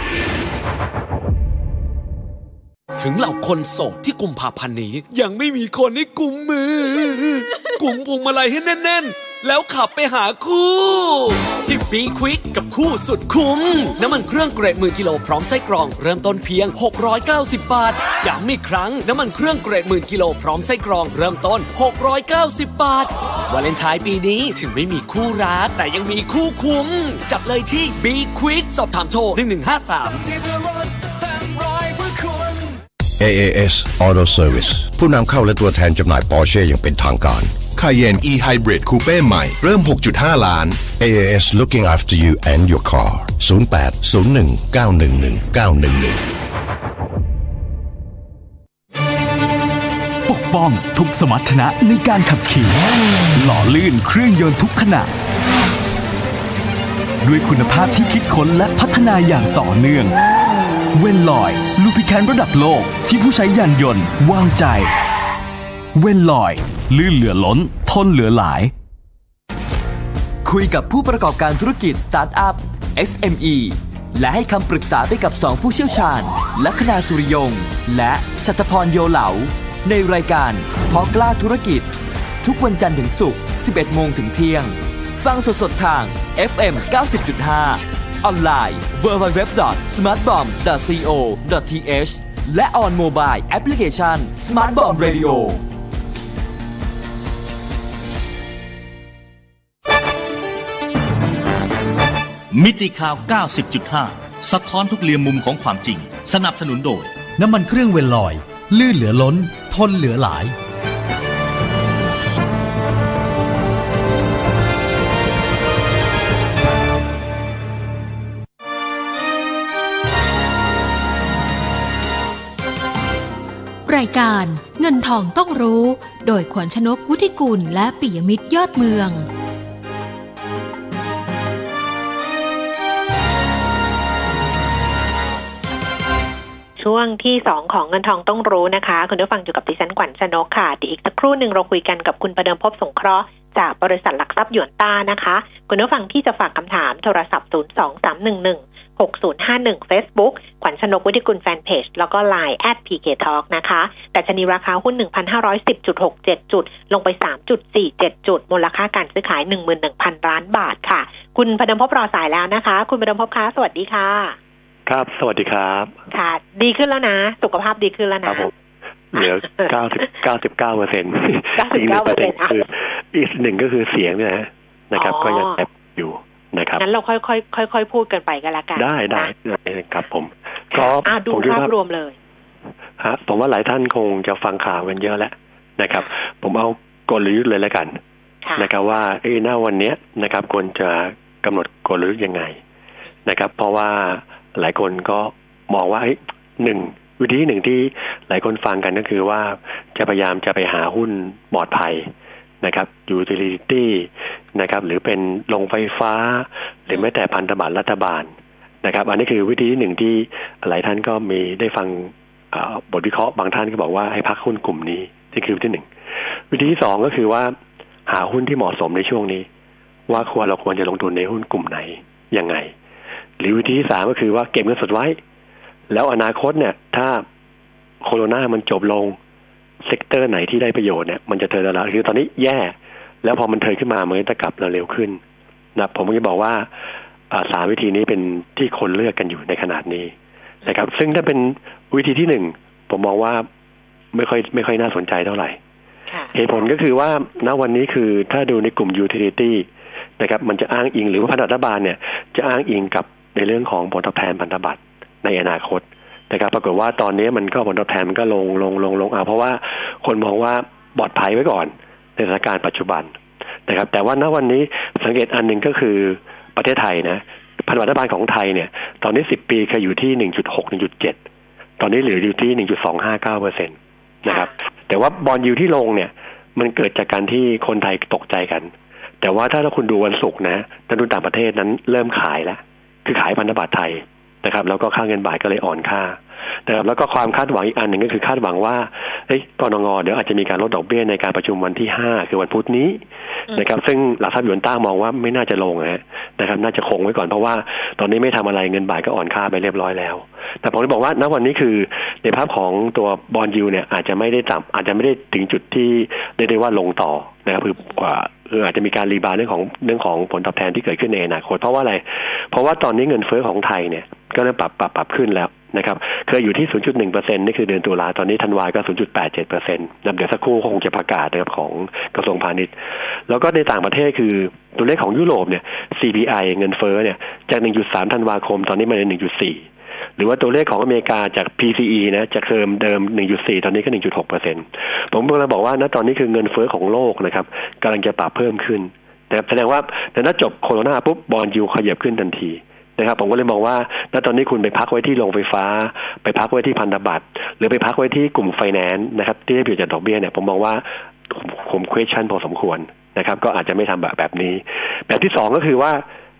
ถึงเหล่าคนโสดที่กุมภาพันธ์นี้ยังไม่มีคนให้กุมมือกุมพวงมาลัยให้แน่นๆแล้วขับไปหาคู่ที่ Be Quick กับคู่สุดคุ้มน้ำมันเครื่องเกรดหมื่นกิโลพร้อมไส้กรองเริ่มต้นเพียงหกร้อยเก้าสิบบาทย้ำอีกครั้งน้ำมันเครื่องเกรดหมื่นกิโลพร้อมไส้กรองเริ่มต้นหกร้อยเก้าสิบบาทวาเลนไทน์ปีนี้ถึงไม่มีคู่รักแต่ยังมีคู่คุ้มจับเลยที่ Be Quick สอบถามโทรหนึ่งหนึ่งห้าสามเอ เอ เอส Auto Service ผู้นำเข้าและตัวแทนจำหน่าย Porsche อย่างเป็นทางการ Cayenne E-Hybrid Coupe ใหม่เริ่ม หกจุดห้า ล้านเอ เอ เอส Looking after you and your car ศูนย์ แปด ศูนย์ หนึ่ง เก้า หนึ่ง หนึ่ง เก้า หนึ่ง หนึ่งปกป้องทุกสมรรถนะในการขับขี่หล่อลื่นเครื่องยนต์ทุกขณะด้วยคุณภาพที่คิดค้นและพัฒนาอย่างต่อเนื่องเวนลอยลูพิแคนระดับโลกที่ผู้ใช้ยานยนต์วางใจเวนลอยลื่นเหลือล้นทนเหลือหลายคุยกับผู้ประกอบการธุรกิจสตาร์ทอัพ เอส เอ็ม อี และให้คำปรึกษาไปกับสองผู้เชี่ยวชาญลัคนาสุริยงค์และชัตพรโยเหลาในรายการพอกล้าธุรกิจทุกวันจันทร์ถึงศุกร์ สิบเอ็ดโมงถึงเที่ยงฟังสดๆทาง เอฟ เอ็ม เก้าสิบจุดห้า ออนไลน์ ดับเบิลยู ดับเบิลยู ดับเบิลยู ดอท สมาร์ทบอม ดอท ซี โอ ดอท ที เอช และ on mobile application Smart Bomb Radio มิติข่าว เก้าสิบจุดห้า สะท้อนทุกเหลี่ยมมุมของความจริงสนับสนุนโดยน้ำมันเครื่องเวนลอยลื่นเหลือล้นทนเหลือหลายรายการเงินทองต้องรู้โดยขวัญชนกวุฒิกุลและปิยมิตรยอดเมืองช่วงที่สองของเงินทองต้องรู้นะคะคุณผู้ฟังอยู่กับดิฉันขวัญชนกค่ะเดี๋ยวอีกสักครู่หนึ่งเราคุยกันกับคุณประเดิมภพสงเคราะห์จากบริษัทหลักทรัพย์หยวนต้านะคะคุณผู้ฟังที่จะฝากคำถามโทรศัพท์ศูนย์ สอง สาม หนึ่ง หนึ่ง หก ศูนย์ ห้า หนึ่ง Facebook ขวัญชนกวุฒิกุลแฟนเพจแล้วก็ ไลน์ แอท พี เค ทอล์ก นะคะแต่ชนีราคาหุ้น หนึ่งพันห้าร้อยสิบจุดหกเจ็ด จุดลงไป สามจุดสี่เจ็ด จุดมูลค่าการซื้อขาย หนึ่งหมื่นหนึ่งพัน ล้านบาทค่ะคุณประเดิมภพรอสายแล้วนะคะคุณประเดิมภพคะสวัสดีค่ะครับสวัสดีครับค่ะดีขึ้นแล้วนะสุขภาพดีขึ้นแล้วนะครับผมเหลือเก้าสิบ เก้าสิบเก้าเปอร์เซ็นต์เก้าสิบเก้าเปอร์เซ็นต์คืออีกหนึ่งก็คือเสียงเนี่ยนะครับก็ยังแอบอยู่นะครับงั้นเราค่อยๆค่อยๆพูดกันไปกันละกันได้ได้ครับผมก็ดูภาพรวมเลยฮะผมว่าหลายท่านคงจะฟังข่าวกันเยอะแล้วนะครับผมเอากลยุทธ์เลยแล้วกันนะครับว่าเอ้ยหน้าวันนี้นะครับควรจะกำหนดกลยุทธ์ยังไงนะครับเพราะว่าหลายคนก็มองว่าหนึ่งวิธีหนึ่งที่หลายคนฟังกันก็คือว่าจะพยายามจะไปหาหุ้นปลอดภัยนะครับยูทิลิตี้นะครับหรือเป็นโรงไฟฟ้าหรือแม้แต่พันธบัตรรัฐบาลนะครับอันนี้คือวิธีหนึ่งที่หลายท่านก็มีได้ฟังบทวิเคราะห์บางท่านก็บอกว่าให้พักหุ้นกลุ่มนี้นี่คือวิธีหนึ่งวิธีที่สองก็คือว่าหาหุ้นที่เหมาะสมในช่วงนี้ว่าควรเราควรจะลงทุนในหุ้นกลุ่มไหนยังไงหรือวิธีที่สามก็คือว่าเก็บเงินสดไว้แล้วอนาคตเนี่ยถ้าโควิดมันจบลงเซกเตอร์ไหนที่ได้ประโยชน์เนี่ยมันจะเทิร์นแล้วคือตอนนี้แย่แล้วพอมันเทิร์นขึ้นมามันจะกลับเร็วขึ้นนะผมก็จะบอกว่าสามวิธีนี้เป็นที่คนเลือกกันอยู่ในขนาดนี้นะครับซึ่งถ้าเป็นวิธีที่หนึ่งผมมองว่าไม่ค่อยไม่ค่อยน่าสนใจเท่าไหร่เหตุผลก็คือว่าณวันนี้คือถ้าดูในกลุ่ม utility นะครับมันจะอ้างอิงหรือว่าพันธบัตรรัฐบาลเนี่ยจะอ้างอิงกับในเรื่องของผลตอบแทนพันธบัตรในอนาคตนะครับปรากฏว่าตอนนี้มันก็ผลตอบแทนมันก็ลงลงลงลงเอาเพราะว่าคนมองว่าปลอดภัยไว้ก่อนในสถานการณ์ปัจจุบันนะครับแต่ว่าณวันนี้สังเกตอันหนึ่งก็คือประเทศไทยนะพันธบัตรรัฐบาลของไทยเนี่ยตอนนี้สิบปีเคยอยู่ที่ หนึ่งจุดหก หนึ่งจุดเจ็ด ตอนนี้เหลืออยู่ที่ หนึ่งจุดสองห้าเก้าเปอร์เซ็นต์ นะครับแต่ว่าบอนด์ยิลด์ที่ลงเนี่ยมันเกิดจากการที่คนไทยตกใจกันแต่ว่าถ้าเราคุณดูวันศุกร์นะนักลงทุนต่างประเทศนั้นเริ่มขายแล้วคือขายพันธบัตรไทยนะครับแล้วก็ค่าเงินบาทก็เลยอ่อนค่านะครับแล้วก็ความคาดหวังอีกอันหนึ่งก็คือคาดหวังว่าเฮ้ยกนง.เดี๋ยวอาจจะมีการลดดอกเบี้ยในการประชุมวันที่ห้าคือวันพุธนี้นะครับซึ่งหลักทรัพย์หยวนต้ามองว่าไม่น่าจะลงนะครับน่าจะคงไว้ก่อนเพราะว่าตอนนี้ไม่ทำอะไรเงินบาทก็อ่อนค่าไปเรียบร้อยแล้วแต่ผมจะบอกว่าณวันนี้คือในภาพของตัวบอนด์ยิลด์เนี่ยอาจจะไม่ได้ต่ำอาจจะไม่ได้ถึงจุดที่เรียกได้ว่าลงต่อนะครับคือกว่าคืออาจจะมีการรีบาวด์เรื่องของเรื่องของผลตอบแทนที่เกิดขึ้นในอนาคตเพราะว่าอะไรเพราะว่าตอนนี้เงินเฟ้อของไทยเนี่ยก็เริ่มปรับปรับปรับขึ้นแล้วนะครับเคยอยู่ที่ ศูนย์จุดหนึ่งเปอร์เซ็นต์ นี่คือเดือนตุลาตอนนี้ธันวาก็ ศูนย์จุดแปดเจ็ดเปอร์เซ็นต์ นับเดี๋ยวสักครู่คงจะประกาศนะครับของกระทรวงพาณิชย์แล้วก็ในต่างประเทศคือตัวเลขของยุโรปเนี่ย ซี พี ไอ เงินเฟ้อเนี่ยจาก หนึ่งจุดสาม ธันวาคมตอนนี้มาเป็น หนึ่งจุดสี่ หรือว่าตัวเลขของอเมริกาจาก พี ซี อี นะจากเดิมเดิม หนึ่งจุดสี่ ตอนนี้ก็ หนึ่งจุดหกเปอร์เซ็นต์ ผมกำลังบอกว่าณตอนนี้คือเงินเฟ้อของโลกนะครับกำลังจะปรับเพิ่มขึ้นแต่แสดงว่าแต่ถ้าจบโควิดปุ๊บบอนด์ยิลด์ขยับขึ้นทันทีนะครับผมก็เลยมองว่าณตอนนี้คุณไปพักไว้ที่โรงไฟฟ้าไปพักไว้ที่พันธบัตรหรือไปพักไว้ที่กลุ่มไฟแนนซ์นะครับที่ได้ประโยชน์จากดอกเบี้ยเนี่ยผมมองว่าผม question พอสมควรนะครับก็อาจจะไม่ทำแบบแบบนี้แบบที่สองก็คือว่า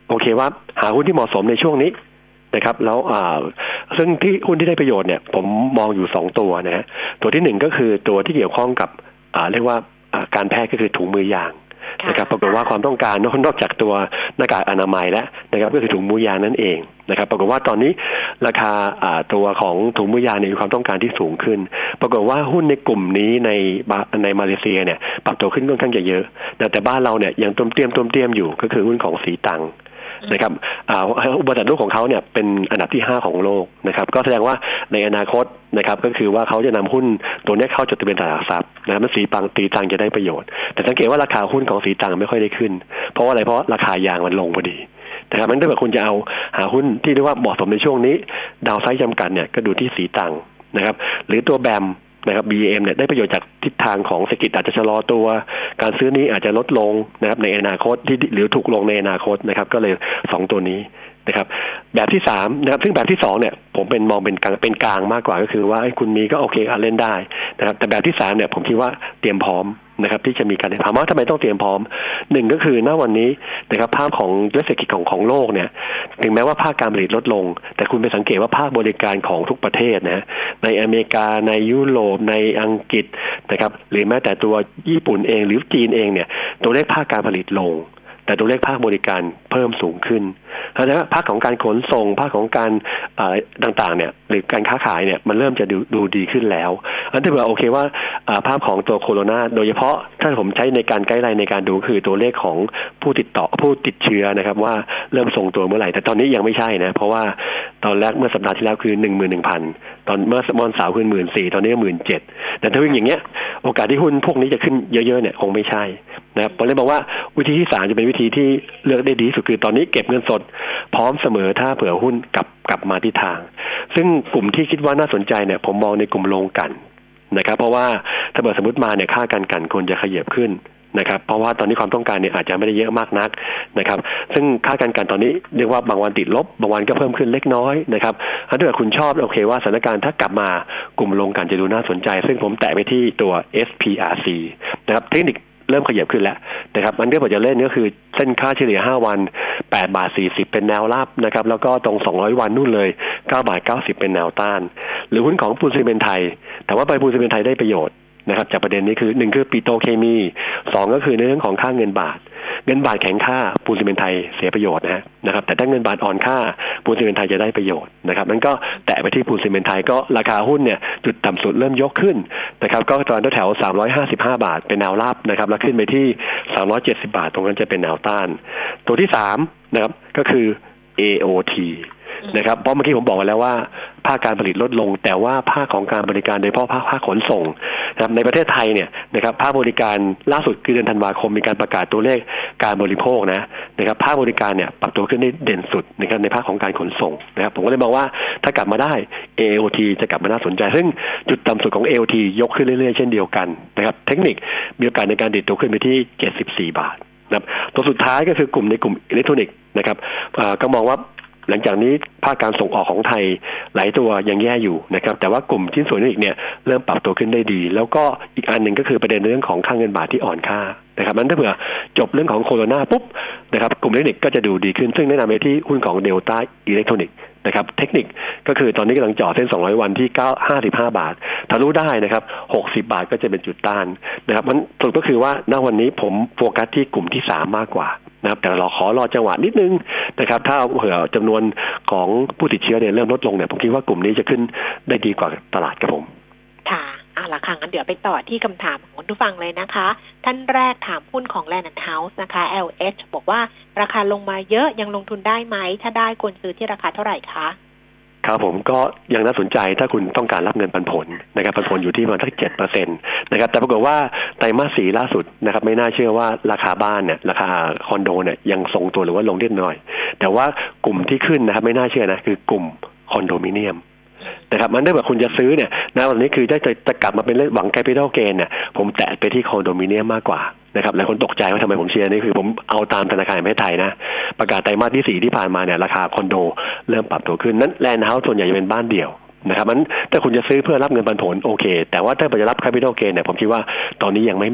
โอเคว่าหาหุ้นที่เหมาะสมในช่วงนี้นะครับแล้วอ่าซึ่งที่หุ้นที่ได้ประโยชน์เนี่ยผมมองอยู่สองตัวนะฮะตัวที่หนึ่งก็คือตัวที่เกี่ยวข้องกับอ่าเรียกว่าการแพทย์ก็คือถุงมือยางนะครับปรากฏว่าความต้องการนอกจากตัวหน้ากากอนามัยแล้วนะครับก็คือถุงมือยางนั่นเองนะครับปรากฏว่าตอนนี้ราคาตัวของถุงมือยางมีความต้องการที่สูงขึ้นปรากฏว่าหุ้นในกลุ่มนี้ในในมาเลเซียเนี่ยปรับตัวขึ้นค่อนข้างจะเยอะแต่บ้านเราเนี่ยยังต้มเตี้ยมต้มเตี้ยมอยู่ก็คือหุ้นของสีตังนะครับอุปสรรคลูกของเขาเนี่ยเป็นอันดับที่ห้าของโลกนะครับก็แสดงว่าในอนาคตนะครับก็คือว่าเขาจะนำหุ้นตัวนี้เข้าจดทะเบียนตลาดหลักทรัพย์นะครับสีตังสีตังจะได้ประโยชน์แต่สังเกตว่าราคาหุ้นของสีตังไม่ค่อยได้ขึ้นเพราะว่าอะไรเพราะราคายางมันลงพอดีนะครับมันถ้าเกิดคุณจะเอาหาหุ้นที่เรียกว่าเหมาะสมในช่วงนี้ดาวไซด์จำกัดเนี่ยก็ดูที่สีตังนะครับหรือตัวแบมนะครับ บี เอ็ม เนี่ยได้ประโยชน์จากทิศทางของเศรษฐกิจอาจจะชะลอตัวการซื้อนี้อาจจะลดลงนะครับในอนาคตที่หรือถูกลงในอนาคตนะครับก็เลยสองตัวนี้นะครับแบบที่สามนะครับซึ่งแบบที่สองเนี่ยผมเป็นมองเป็นกลางเป็นกลางมากกว่าก็คือว่าคุณมีก็โอเคเล่นได้นะครับแต่แบบที่สามเนี่ยผมคิดว่าเตรียมพร้อมนะครับที่จะมีการถามว่าทำไมต้องเตรียมพร้อมหนึ่งก็คือณวันนี้นะครับภาพของเศรษฐกิจของของโลกเนี่ยถึงแม้ว่าภาคการผลิตลดลงแต่คุณไปสังเกตว่าภาคบริการของทุกประเทศนะในอเมริกาในยุโรปในอังกฤษนะครับหรือแม้แต่ตัวญี่ปุ่นเองหรือจีนเองเนี่ยตัวเลขภาคการผลิตลงแต่ตัวเลขภาคบริการเพิ่มสูงขึ้นเพราะฉะนั้นภาคของการขนส่งภาคของการต่างๆเนี่ยหรือการค้าขายเนี่ยมันเริ่มจะดูดูดีขึ้นแล้วอันที่ว่าโอเคว่าภาพของตัวโคโรนาโดยเฉพาะถ้าผมใช้ในการไกด์ไลน์ในการดูคือตัวเลขของผู้ติดต่อผู้ติดเชื้อนะครับว่าเริ่มทรงตัวเมื่อไหร่แต่ตอนนี้ยังไม่ใช่นะเพราะว่าตอนแรกเมื่อสัปดาห์ที่แล้วคือ หนึ่งหมื่นหนึ่งพัน ตอนเมื่อวันเสาร์คือ หนึ่งหมื่นสี่พัน ตอนนี้ หนึ่งหมื่นเจ็ดพัน แต่ถ้าวิ่งอย่างเงี้ยโอกาสที่หุ้นพวกนี้จะขึ้นเยอะๆเนี่ยคงไม่ใช่นะครับผมเลยบอกว่าวิธีที่สามจะเป็นวิธีที่เลือกได้ดีสุดคือตอนนี้เก็บเงินสดพร้อมเสมอถ้าเผื่อหุ้นกลับกลับมาที่ทางซึ่งกลุ่มที่คิดว่าน่าสนใจเนี่ยผมมองในกลุ่มโรงกลั่นนะครับเพราะว่าถ้าเกิดสมมติมาเนี่ยค่าการกลั่นควรจะขยับขึ้นนะครับเพราะว่าตอนนี้ความต้องการเนี่ยอาจจะไม่ได้เยอะมากนักนะครับซึ่งค่าการกลั่นตอนนี้เรียกว่าบางวันติดลบบางวันก็เพิ่มขึ้นเล็กน้อยนะครับถ้าเกิดคุณชอบโอเคว่าสถานการณ์ถ้ากลับมากลุ่มโรงกลั่นจะดูน่าสนใจซึ่งผมแตะไปที่ตัว เอส พี อาร์ ซี นะครับเทคนิคเริ่มขยับขึ้นแล้วนะครับมันที่ผมจะเล่นก็คือเส้นค่าเฉลี่ยห้าวันแปดบาทสี่สิบเป็นแนวรับนะครับแล้วก็ตรงสองร้อยวันนู่นเลยเก้าบาทเก้าสิบเป็นแนวต้านหรือหุ้นของปูนซีเมนต์ไทยแต่ว่าไปปูนซีเมนต์ไทยได้ประโยชน์นะครับจากประเด็นนี้คือหนึ่งคือปิโตรเคมีสองก็คือในเรื่องของค่าเงินบาทเงินบาทแข็งค่าปูนซีเมนต์ไทยเสียประโยชน์นะนะครับแต่ถ้าเงินบาทอ่อนค่าปูนซีเมนต์ไทยจะได้ประโยชน์นะครับมันก็แตะไปที่ปูนซีเมนต์ไทยก็ราคาหุ้นเนี่ยจุดต่ำสุดเริ่มยกขึ้นนะครับก็ตอนแถวสามร้อยห้าสิบห้าบาทเป็นแนวรับนะครับแล้วขึ้นไปที่สามร้อยเจ็ดสิบบาทตรงนั้นจะเป็นแนวต้านตัวที่สามนะครับก็คือ เอ โอ ที นะครับเพราะเมื่อกี้ผมบอกไว้แล้วว่าภาคการผลิตลดลงแต่ว่าภาคของการบริการโดยเฉพาะภาคภาคขนส่งนะครับในประเทศไทยเนี่ยนะครับภาคบริการล่าสุดคือเดือนธันวาคมมีการประกาศตัวเลขการบริโภคนะนะครับภาคบริการเนี่ยปรับตัวขึ้นได้เด่นสุดนะครับในภาคของการขนส่งนะครับผมก็เลยมองว่าถ้ากลับมาได้ เอ โอ ที จะกลับมาน่าสนใจซึ่งจุดต่ำสุดของ เอ โอ ที ยกขึ้นเรื่อยๆเช่นเดียวกันนะครับเทคนิคมีโอกาสในการดิดตัวขึ้นไปที่เจ็ดสิบสี่บาทนะครับตัวสุดท้ายก็คือกลุ่มในกลุ่มอิเล็กทรอนิกส์นะครับก็มองว่าหลังจากนี้ภาคการส่งออกของไทยหลายตัวยังแย่อยู่นะครับแต่ว่ากลุ่มชิ้นส่วนอิเล็กทรอนิกส์เนี่ยเริ่มปรับตัวขึ้นได้ดีแล้วก็อีกอันหนึ่งก็คือประเด็นเรื่องของค่าเงินบาทที่อ่อนค่านะครับนั้นถ้าเผื่อจบเรื่องของโควิดปุ๊บนะครับกลุ่มอิเล็กทรอนิกส์ก็จะดูดีขึ้นซึ่งแนะนำไปที่หุ้นของเดลต้าอิเล็กทรอนิกส์นะครับเทคนิคก็คือตอนนี้กำลังจ่อเส้นสองร้อยวันที่ห้าสิบห้าบาททะลุได้นะครับหกสิบบาทก็จะเป็นจุดต้านนะครับมันสรุปก็คือว่าณวันนี้ผมโฟกัสที่กลุ่มที่สามมากกว่านะครับแต่เราขอรอจังหวะนิดนึงนะครับถ้าเผื่อจำนวนของผู้ติดเชื้อเนี่ยเริ่มลดลงเนี่ยผมคิดว่ากลุ่มนี้จะขึ้นได้ดีกว่าตลาดครับผมค่ะเอาล่ะค่ะงั้นเดี๋ยวไปต่อที่คำถามของคุณผู้ฟังเลยนะคะท่านแรกถามหุ้นของ Land and House นะคะ แอล เอช บอกว่าราคาลงมาเยอะยังลงทุนได้ไหมถ้าได้ควรซื้อที่ราคาเท่าไหร่คะครับผมก็ยังน่าสนใจถ้าคุณต้องการรับเงินปันผลนะครับปันผลอยู่ที่ประมาณสัก เจ็ดเปอร์เซ็นต์ นะครับแต่ปรากฏว่าไตรมาสสี่ล่าสุดนะครับไม่น่าเชื่อว่าราคาบ้านเนี่ยราคาคอนโดเนี่ยยังทรงตัวหรือว่าลงเล็กน้อยแต่ว่ากลุ่มที่ขึ้นนะครับไม่น่าเชื่อนะคือกลุ่มคอนโดมิเนียมนะครับมันได้แบบคุณจะซื้อเนี่ยนะวันนี้คือได้จะจะกลับมาเป็นเรื่องหวังแคปิตอลเกนเนี่ยผมแตะไปที่คอนโดมิเนียมมากกว่านะครับหลายคนตกใจว่าทำไมผมเชียร์นี่คือผมเอาตามธนาคารแห่งประเทศไทยนะประกาศไตรมาสที่สี่ที่ผ่านมาเนี่ยราคาคอนโดเริ่มปรับตัวขึ้นนั้นแลนด์เฮาส์ส่วนใหญ่จะเป็นบ้านเดี่ยวนะครับมันถ้าคุณจะซื้อเพื่อรับเงินปันผลโอเคแต่ว่าถ้าจะรับแคปิตอลเกนเนี่ยผมคิดว่าตอนนี้ยังไม่เหมาะ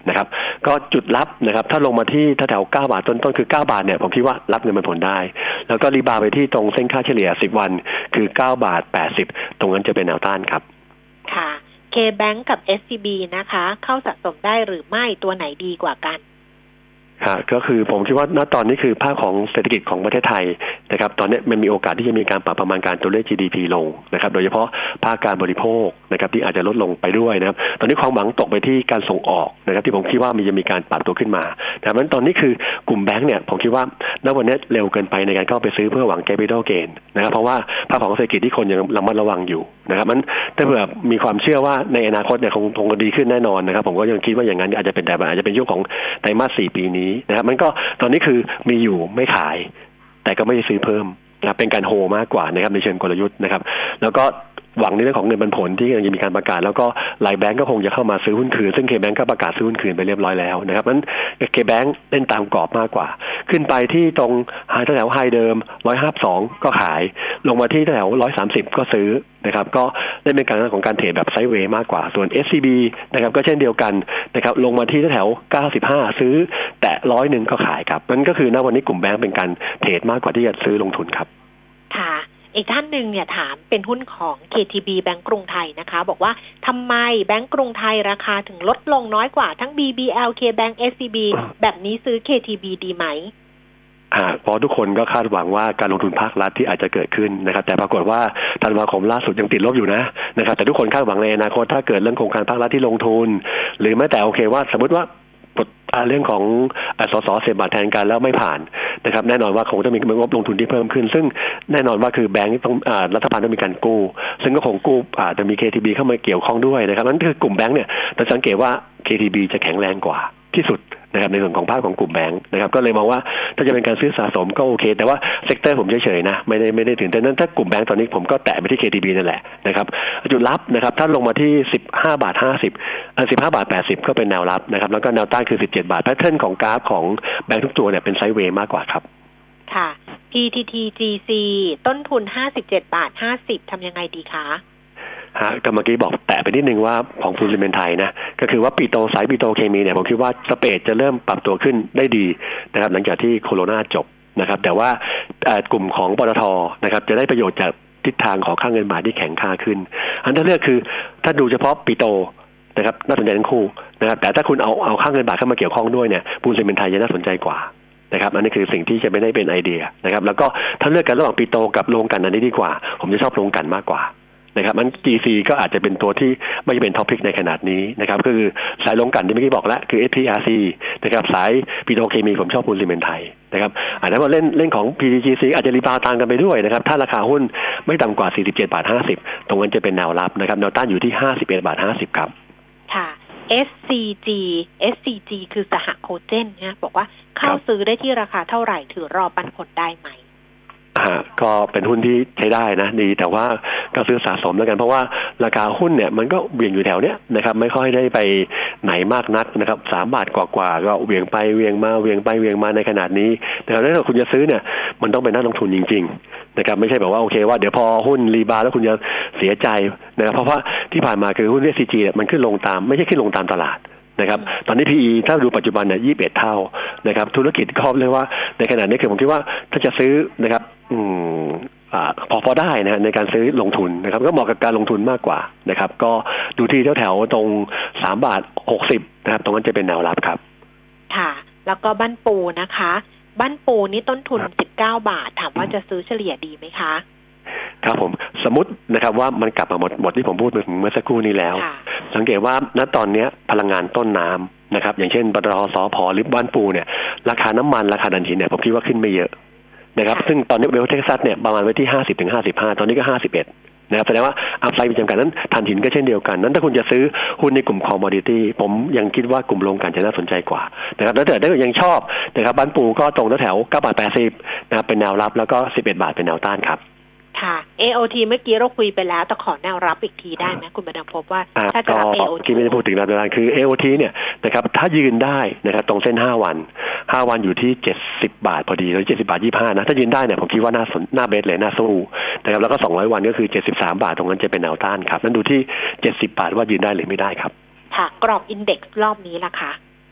นะครับก็จุดรับนะครับถ้าลงมาที่แถวเก้าบาทต้นๆคือเก้าบาทเนี่ยผมคิดว่ารับเงินปันผลได้แล้วก็รีบาวไปที่ตรงเส้นค่าเฉลี่ยสิบวันคือเก้าบาทแปดสิบตรงนั้นจะเป็นแนวต้านครับค่ะ K-Bank กับ เอส ซี บี นะคะเข้าสะสมได้หรือไม่ตัวไหนดีกว่ากันค่ะก็คือผมคิดว่าณตอนนี้คือภาคของเศรษฐกิจของประเทศไทยนะครับตอนนี้มันมีโอกาสที่จะมีการปรับประมาณการตัวเลข จี ดี พี ลงนะครับโดยเฉพาะภาคการบริโภคนะครับที่อาจจะลดลงไปด้วยนะครับตอนนี้ความหวังตกไปที่การส่งออกนะครับที่ผมคิดว่ามีจะมีการปรับตัวขึ้นมาดังนั้นตอนนี้คือกลุ่มแบงก์เนี่ยผมคิดว่าณวันนี้เร็วเกินไปในการเข้าไปซื้อเพื่อหวัง capital gain นะครับเพราะว่าภาคของเศรษฐกิจที่คนยังระมัดระวังอยู่นะครับมันถ้าเผื่อมีความเชื่อว่าในอนาคตเนี่ยคงคงดีขึ้นแน่นอนนะครับผมก็ยังคิดว่าอย่างนั้นอาจจะเป็นแต่อาจจะเป็นช่วงของไตรมาสสี่ปีนี้นะครับมันก็ตอนนี้คือมีอยู่ไม่ขายแต่ก็ไม่ได้ซื้อเพิ่มนะเป็นการโฮมากกว่านะครับในเชิงกลยุทธ์นะครับแล้วก็หวังในเรื่องของเงินปันผลที่ยังมีการประกาศแล้วก็หลายแบงก์ก็คงจะเข้ามาซื้อหุ้นคืนซึ่ง K-Bank ก็ประกาศซื้อหุ้นคืนไปเรียบร้อยแล้วนะครับนั้น K-Bank เล่นตามกรอบมากกว่าขึ้นไปที่ตรงไฮแถวไฮเดิมหนึ่งร้อยห้าสิบสองก็ขายลงมาที่แถวหนึ่งร้อยสามสิบก็ซื้อนะครับก็ได้เป็นการของการเทรดแบบไซด์เวย์มากกว่าส่วน เอส ซี บี นะครับก็เช่นเดียวกันนะครับลงมาที่แถวเก้าสิบห้าซื้อแต่ร้อยหนึ่งก็ขายครับนั่นก็คือณวันนี้กลุ่มแบงก์เป็นการเทรดมากกว่าที่จะซื้อลงทุนครับค่ะอีกท่านหนึ่งเนี่ยถามเป็นหุ้นของ เค ที บี แบงก์กรุงไทยนะคะบอกว่าทำไมแบงก์กรุงไทยราคาถึงลดลงน้อยกว่าทั้ง บี บี แอล K-Bank เอส ซี บี แบบนี้ซื้อ เค ที บี ดีไหมอ่าเพราะทุกคนก็คาดหวังว่าการลงทุนภาครัฐที่อาจจะเกิดขึ้นนะครับแต่ปรากฏว่าธันวาคมล่าสุดยังติดลบอยู่นะนะครับแต่ทุกคนคาดหวังในอนาคตถ้าเกิดเรื่องโครงการภาครัฐที่ลงทุนหรือแม้แต่โอเคว่าสมมติว่าเรื่องของสสเสียบบัตรแทนกันแล้วไม่ผ่านนะครับแน่นอนว่าคงจะมีงบลงทุนที่เพิ่มขึ้นซึ่งแน่นอนว่าคือแบงก์ต้องรัฐบาลต้องมีการกู้ซึ่งก็คงกู้อาจจะมี เค ที บี เข้ามาเกี่ยวข้องด้วยนะครับนั่นคือกลุ่มแบงก์เนี่ยเราสังเกตว่า เค ที บี จะแข็งแรงกว่าที่สุดนะครับในส่วนของภาคของกลุ่มแบงก์นะครับก็เลยมองว่าถ้าจะเป็นการซื้อสะสมก็โอเคแต่ว่าเซกเตอร์ผมเฉยๆนะไม่ได้ไม่ได้ถึงแต่นั้นถ้ากลุ่มแบงก์ตอนนี้ผมก็แตะไปที่ เค ที บี นั่นแหละนะครับจุดรับนะครับถ้าลงมาที่สิบห้าบาทห้าสิบอ่าสิบห้าบาทแปดสิบก็เป็นแนวรับนะครับแล้วก็แนวต้านคือสิบเจ็ดบาทแพทเทิร์นของกราฟของแบงก์ทุกตัวเนี่ยเป็นไซด์เวย์มากกว่าครับค่ะ พี ที ที จี ซี ต้นทุนห้าสิบเจ็ดบาทห้าสิบทำยังไงดีคะฮะก็เมื่อกี้บอกแตะไปนิดนึงว่าของฟูซิเมนไทยนะก็คือว่าปิโตสายปิโตเคมีเนี่ยผมคิดว่าสเปรดจะเริ่มปรับตัวขึ้นได้ดีนะครับหลังจากที่โควิดจบนะครับแต่ว่ากลุ่มของปตท.นะครับจะได้ประโยชน์จากทิศทางของค่าเงินบาทที่แข็งค่าขึ้นอันถ้าเลือกคือถ้าดูเฉพาะปิโตนะครับน่าสนใจทั้งคู่นะครับแต่ถ้าคุณเอาเอาค่าเงินบาทเข้ามาเกี่ยวข้องด้วยเนี่ยฟูซิเมนไทยจะน่าสนใจกว่านะครับอันนี้คือสิ่งที่จะไม่ได้เป็นไอเดียนะครับแล้วก็ถ้าเลือกกันระหว่างปิโตกับโรงกลั่นอันนี้ดีกว่าผมจะชอบโรงกลั่นมากกว่านะครับมัน จี ซี ก็อาจจะเป็นตัวที่ไม่เป็นท็อปพิกในขนาดนี้นะครับก็คือสายโรงกลั่นที่เมื่อกี้บอกแล้วคือ เอส พี อาร์ ซี นะครับสายปิโตรเคมีผมชอบปูนซีเมนต์ไทยนะครับอาจจะมาเล่นเล่นของ พี ที จี ซี อาจจะรีบาวตามกันไปด้วยนะครับถ้าราคาหุ้นไม่ต่ำกว่าสี่สิบเจ็ดบาทห้าสิบตรงนั้นจะเป็นแนวรับนะครับแนวต้านอยู่ที่ห้าสิบเอ็ดบาทห้าสิบครับค่ะ เอส ซี จี เอส ซี จี คือสหโคเจนนะบอกว่าเข้าซื้อได้ที่ราคาเท่าไหร่ถือรอปันผลได้ไหมอ่าก็เป็นหุ้นที่ใช้ได้นะดีแต่ว่าก็ซื้อสะสมแล้วกันเพราะว่าราคาหุ้นเนี่ยมันก็เวียงอยู่แถวเนี้ยนะครับไม่ค่อยได้ไปไหนมากนักนะครับสามบาทกว่าๆก็เวียงไปเวียงมาเวียงไปเวียงมาในขนาดนี้แต่ถ้าคุณจะซื้อเนี่ยมันต้องเป็นนักลงทุนจริงๆนะครับไม่ใช่แบบว่าโอเคว่าเดี๋ยวพอหุ้นรีบาวแล้วคุณจะเสียใจนะครับเพราะว่าที่ผ่านมาคือหุ้น เอส ซี จี เนี่ยมันขึ้นลงตามไม่ใช่ขึ้นลงตามตลาดนะครับตอนนี้ พี อี ถ้าดูปัจจุบันเนี่ยยี่สิบเอ็ดเท่านะครับธุรกิจก็เรียกว่าในขณะนี้คือผมคิดว่าถ้าจะซื้อนะครับอืมอ่าพอพอได้นะในการซื้อลงทุนนะครับก็เหมาะกับการลงทุนมากกว่านะครับก็ดูที่แถวๆตรงสามบาทหกสิบนะครับตรงนั้นจะเป็นแนวรับครับค่ะแล้วก็บ้านปูนะคะบ้านปูนี่ต้นทุนสิบเก้าบาทถามว่าจะซื้อเฉลี่ยดีไหมคะครับผมสมมตินะครับว่ามันกลับมาหมดหมดที่ผมพูดเมื่อสักครู่นี้แล้วสังเกตว่าณตอนนี้พลังงานต้นน้ำนะครับอย่างเช่นปตท.สผ.หรือบ้านปูเนี่ยราคาน้ำมันราคาถ่านหินเนี่ยผมคิดว่าขึ้นไม่เยอะนะครับซึ่งตอนนี้เวลเท็กซัสเนี่ยประมาณไว้ที่ห้าสิบถึงห้าสิบห้าตอนนี้ก็ห้าสิบเอ็ดนะครับแสดงว่าอัพไซด์มีจำกัดนั้นถ่านหินก็เช่นเดียวกันนั้นถ้าคุณจะซื้อหุ้นในกลุ่มคอมมอดิตี้ผมยังคิดว่ากลุ่มโรงกลั่นจะน่าสนใจกว่านะครับแล้วแต่ถ้ายังชอบนะครับบ้านปูก็ตรงแถวเก้าบาทแปดสิบนะครับเป็นแนวรับแล้วก็สิบเอ็ดบาทเป็นแนวต้านครับค่ะ เอ โอ ที เมื่อกี้เราคุยไปแล้วแต่ขอแนวรับอีกทีได้ไหมคุณบรรดาพบว่าถ้าจะรับ เอ โอ ทีที่ไม่ได้พูดถึงรับคือ เอ โอ ที เนี่ยนะครับถ้ายืนได้นะครับตรงเส้นห้าวันห้าวันอยู่ที่เจ็ดสิบบาทพอดีหรือเจ็ดสิบบาทยี่สิบห้านะถ้ายืนได้เนี่ยผมคิดว่าน่าสนน่าเบสเลยน่าสู้นะครับแล้วก็สองร้อยวันก็คือเจ็ดสิบสามบาทตรงนั้นจะเป็นแนวต้านครับนั้นดูที่เจ็ดสิบบาทว่ายืนได้หรือไม่ได้ครับค่ะกรอบอินเด็กซ์รอบนี้ล่ะคะ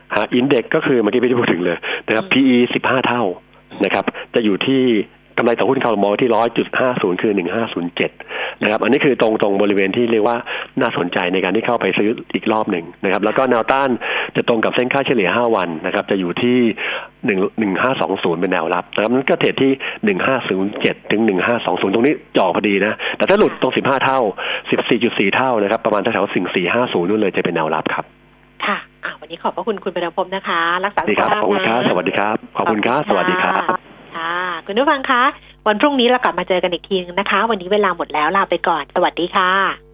ฮะอินเด็กซ์ก็คือเมื่อกี้ไม่ได้พูดถึงเลยนะครับ พี อี สิบห้าเท่านะครับจะอยู่ที่กำไรต่อหุ้นเขามองที่ หนึ่งร้อยจุดห้าศูนย์ คือหนึ่งพันห้าร้อยเจ็ดนะครับอันนี้คือตรงตรงบริเวณที่เรียกว่าน่าสนใจในการที่เข้าไปซื้ออีกรอบหนึ่งนะครับแล้วก็แนวต้านจะตรงกับเส้นค่าเฉลี่ยห้าวันนะครับจะอยู่ที่หนึ่ง หนึ่งพันห้าร้อยยี่สิเป็นแนวรับนะครับนั้นก็เทรดที่หนึ่งพันห้าร้อยเจ็ดถึงหนึ่งพันห้าร้อยยี่สิบตรงนี้จ่อพอดีนะแต่ถ้าหลุดตรงสิบห้าเท่า สิบสี่จุดสี่ เท่านะครับประมาณแถวๆสิ่งสี่ร้อยห้าสิบนู่นเลยจะเป็นแนวรับครับค่ะอ่ะวันนี้ขอบพระคุณคุณประพงษ์นะคะรักษาสุขภาพขอบคุณครับสวัสดีครับขอบคุณครับสวัสดีครับค่ะคุณผู้ฟังคะวันพรุ่งนี้เรากลับมาเจอกันอีกทีนึงนะคะวันนี้เวลาหมดแล้วลาไปก่อนสวัสดีค่ะ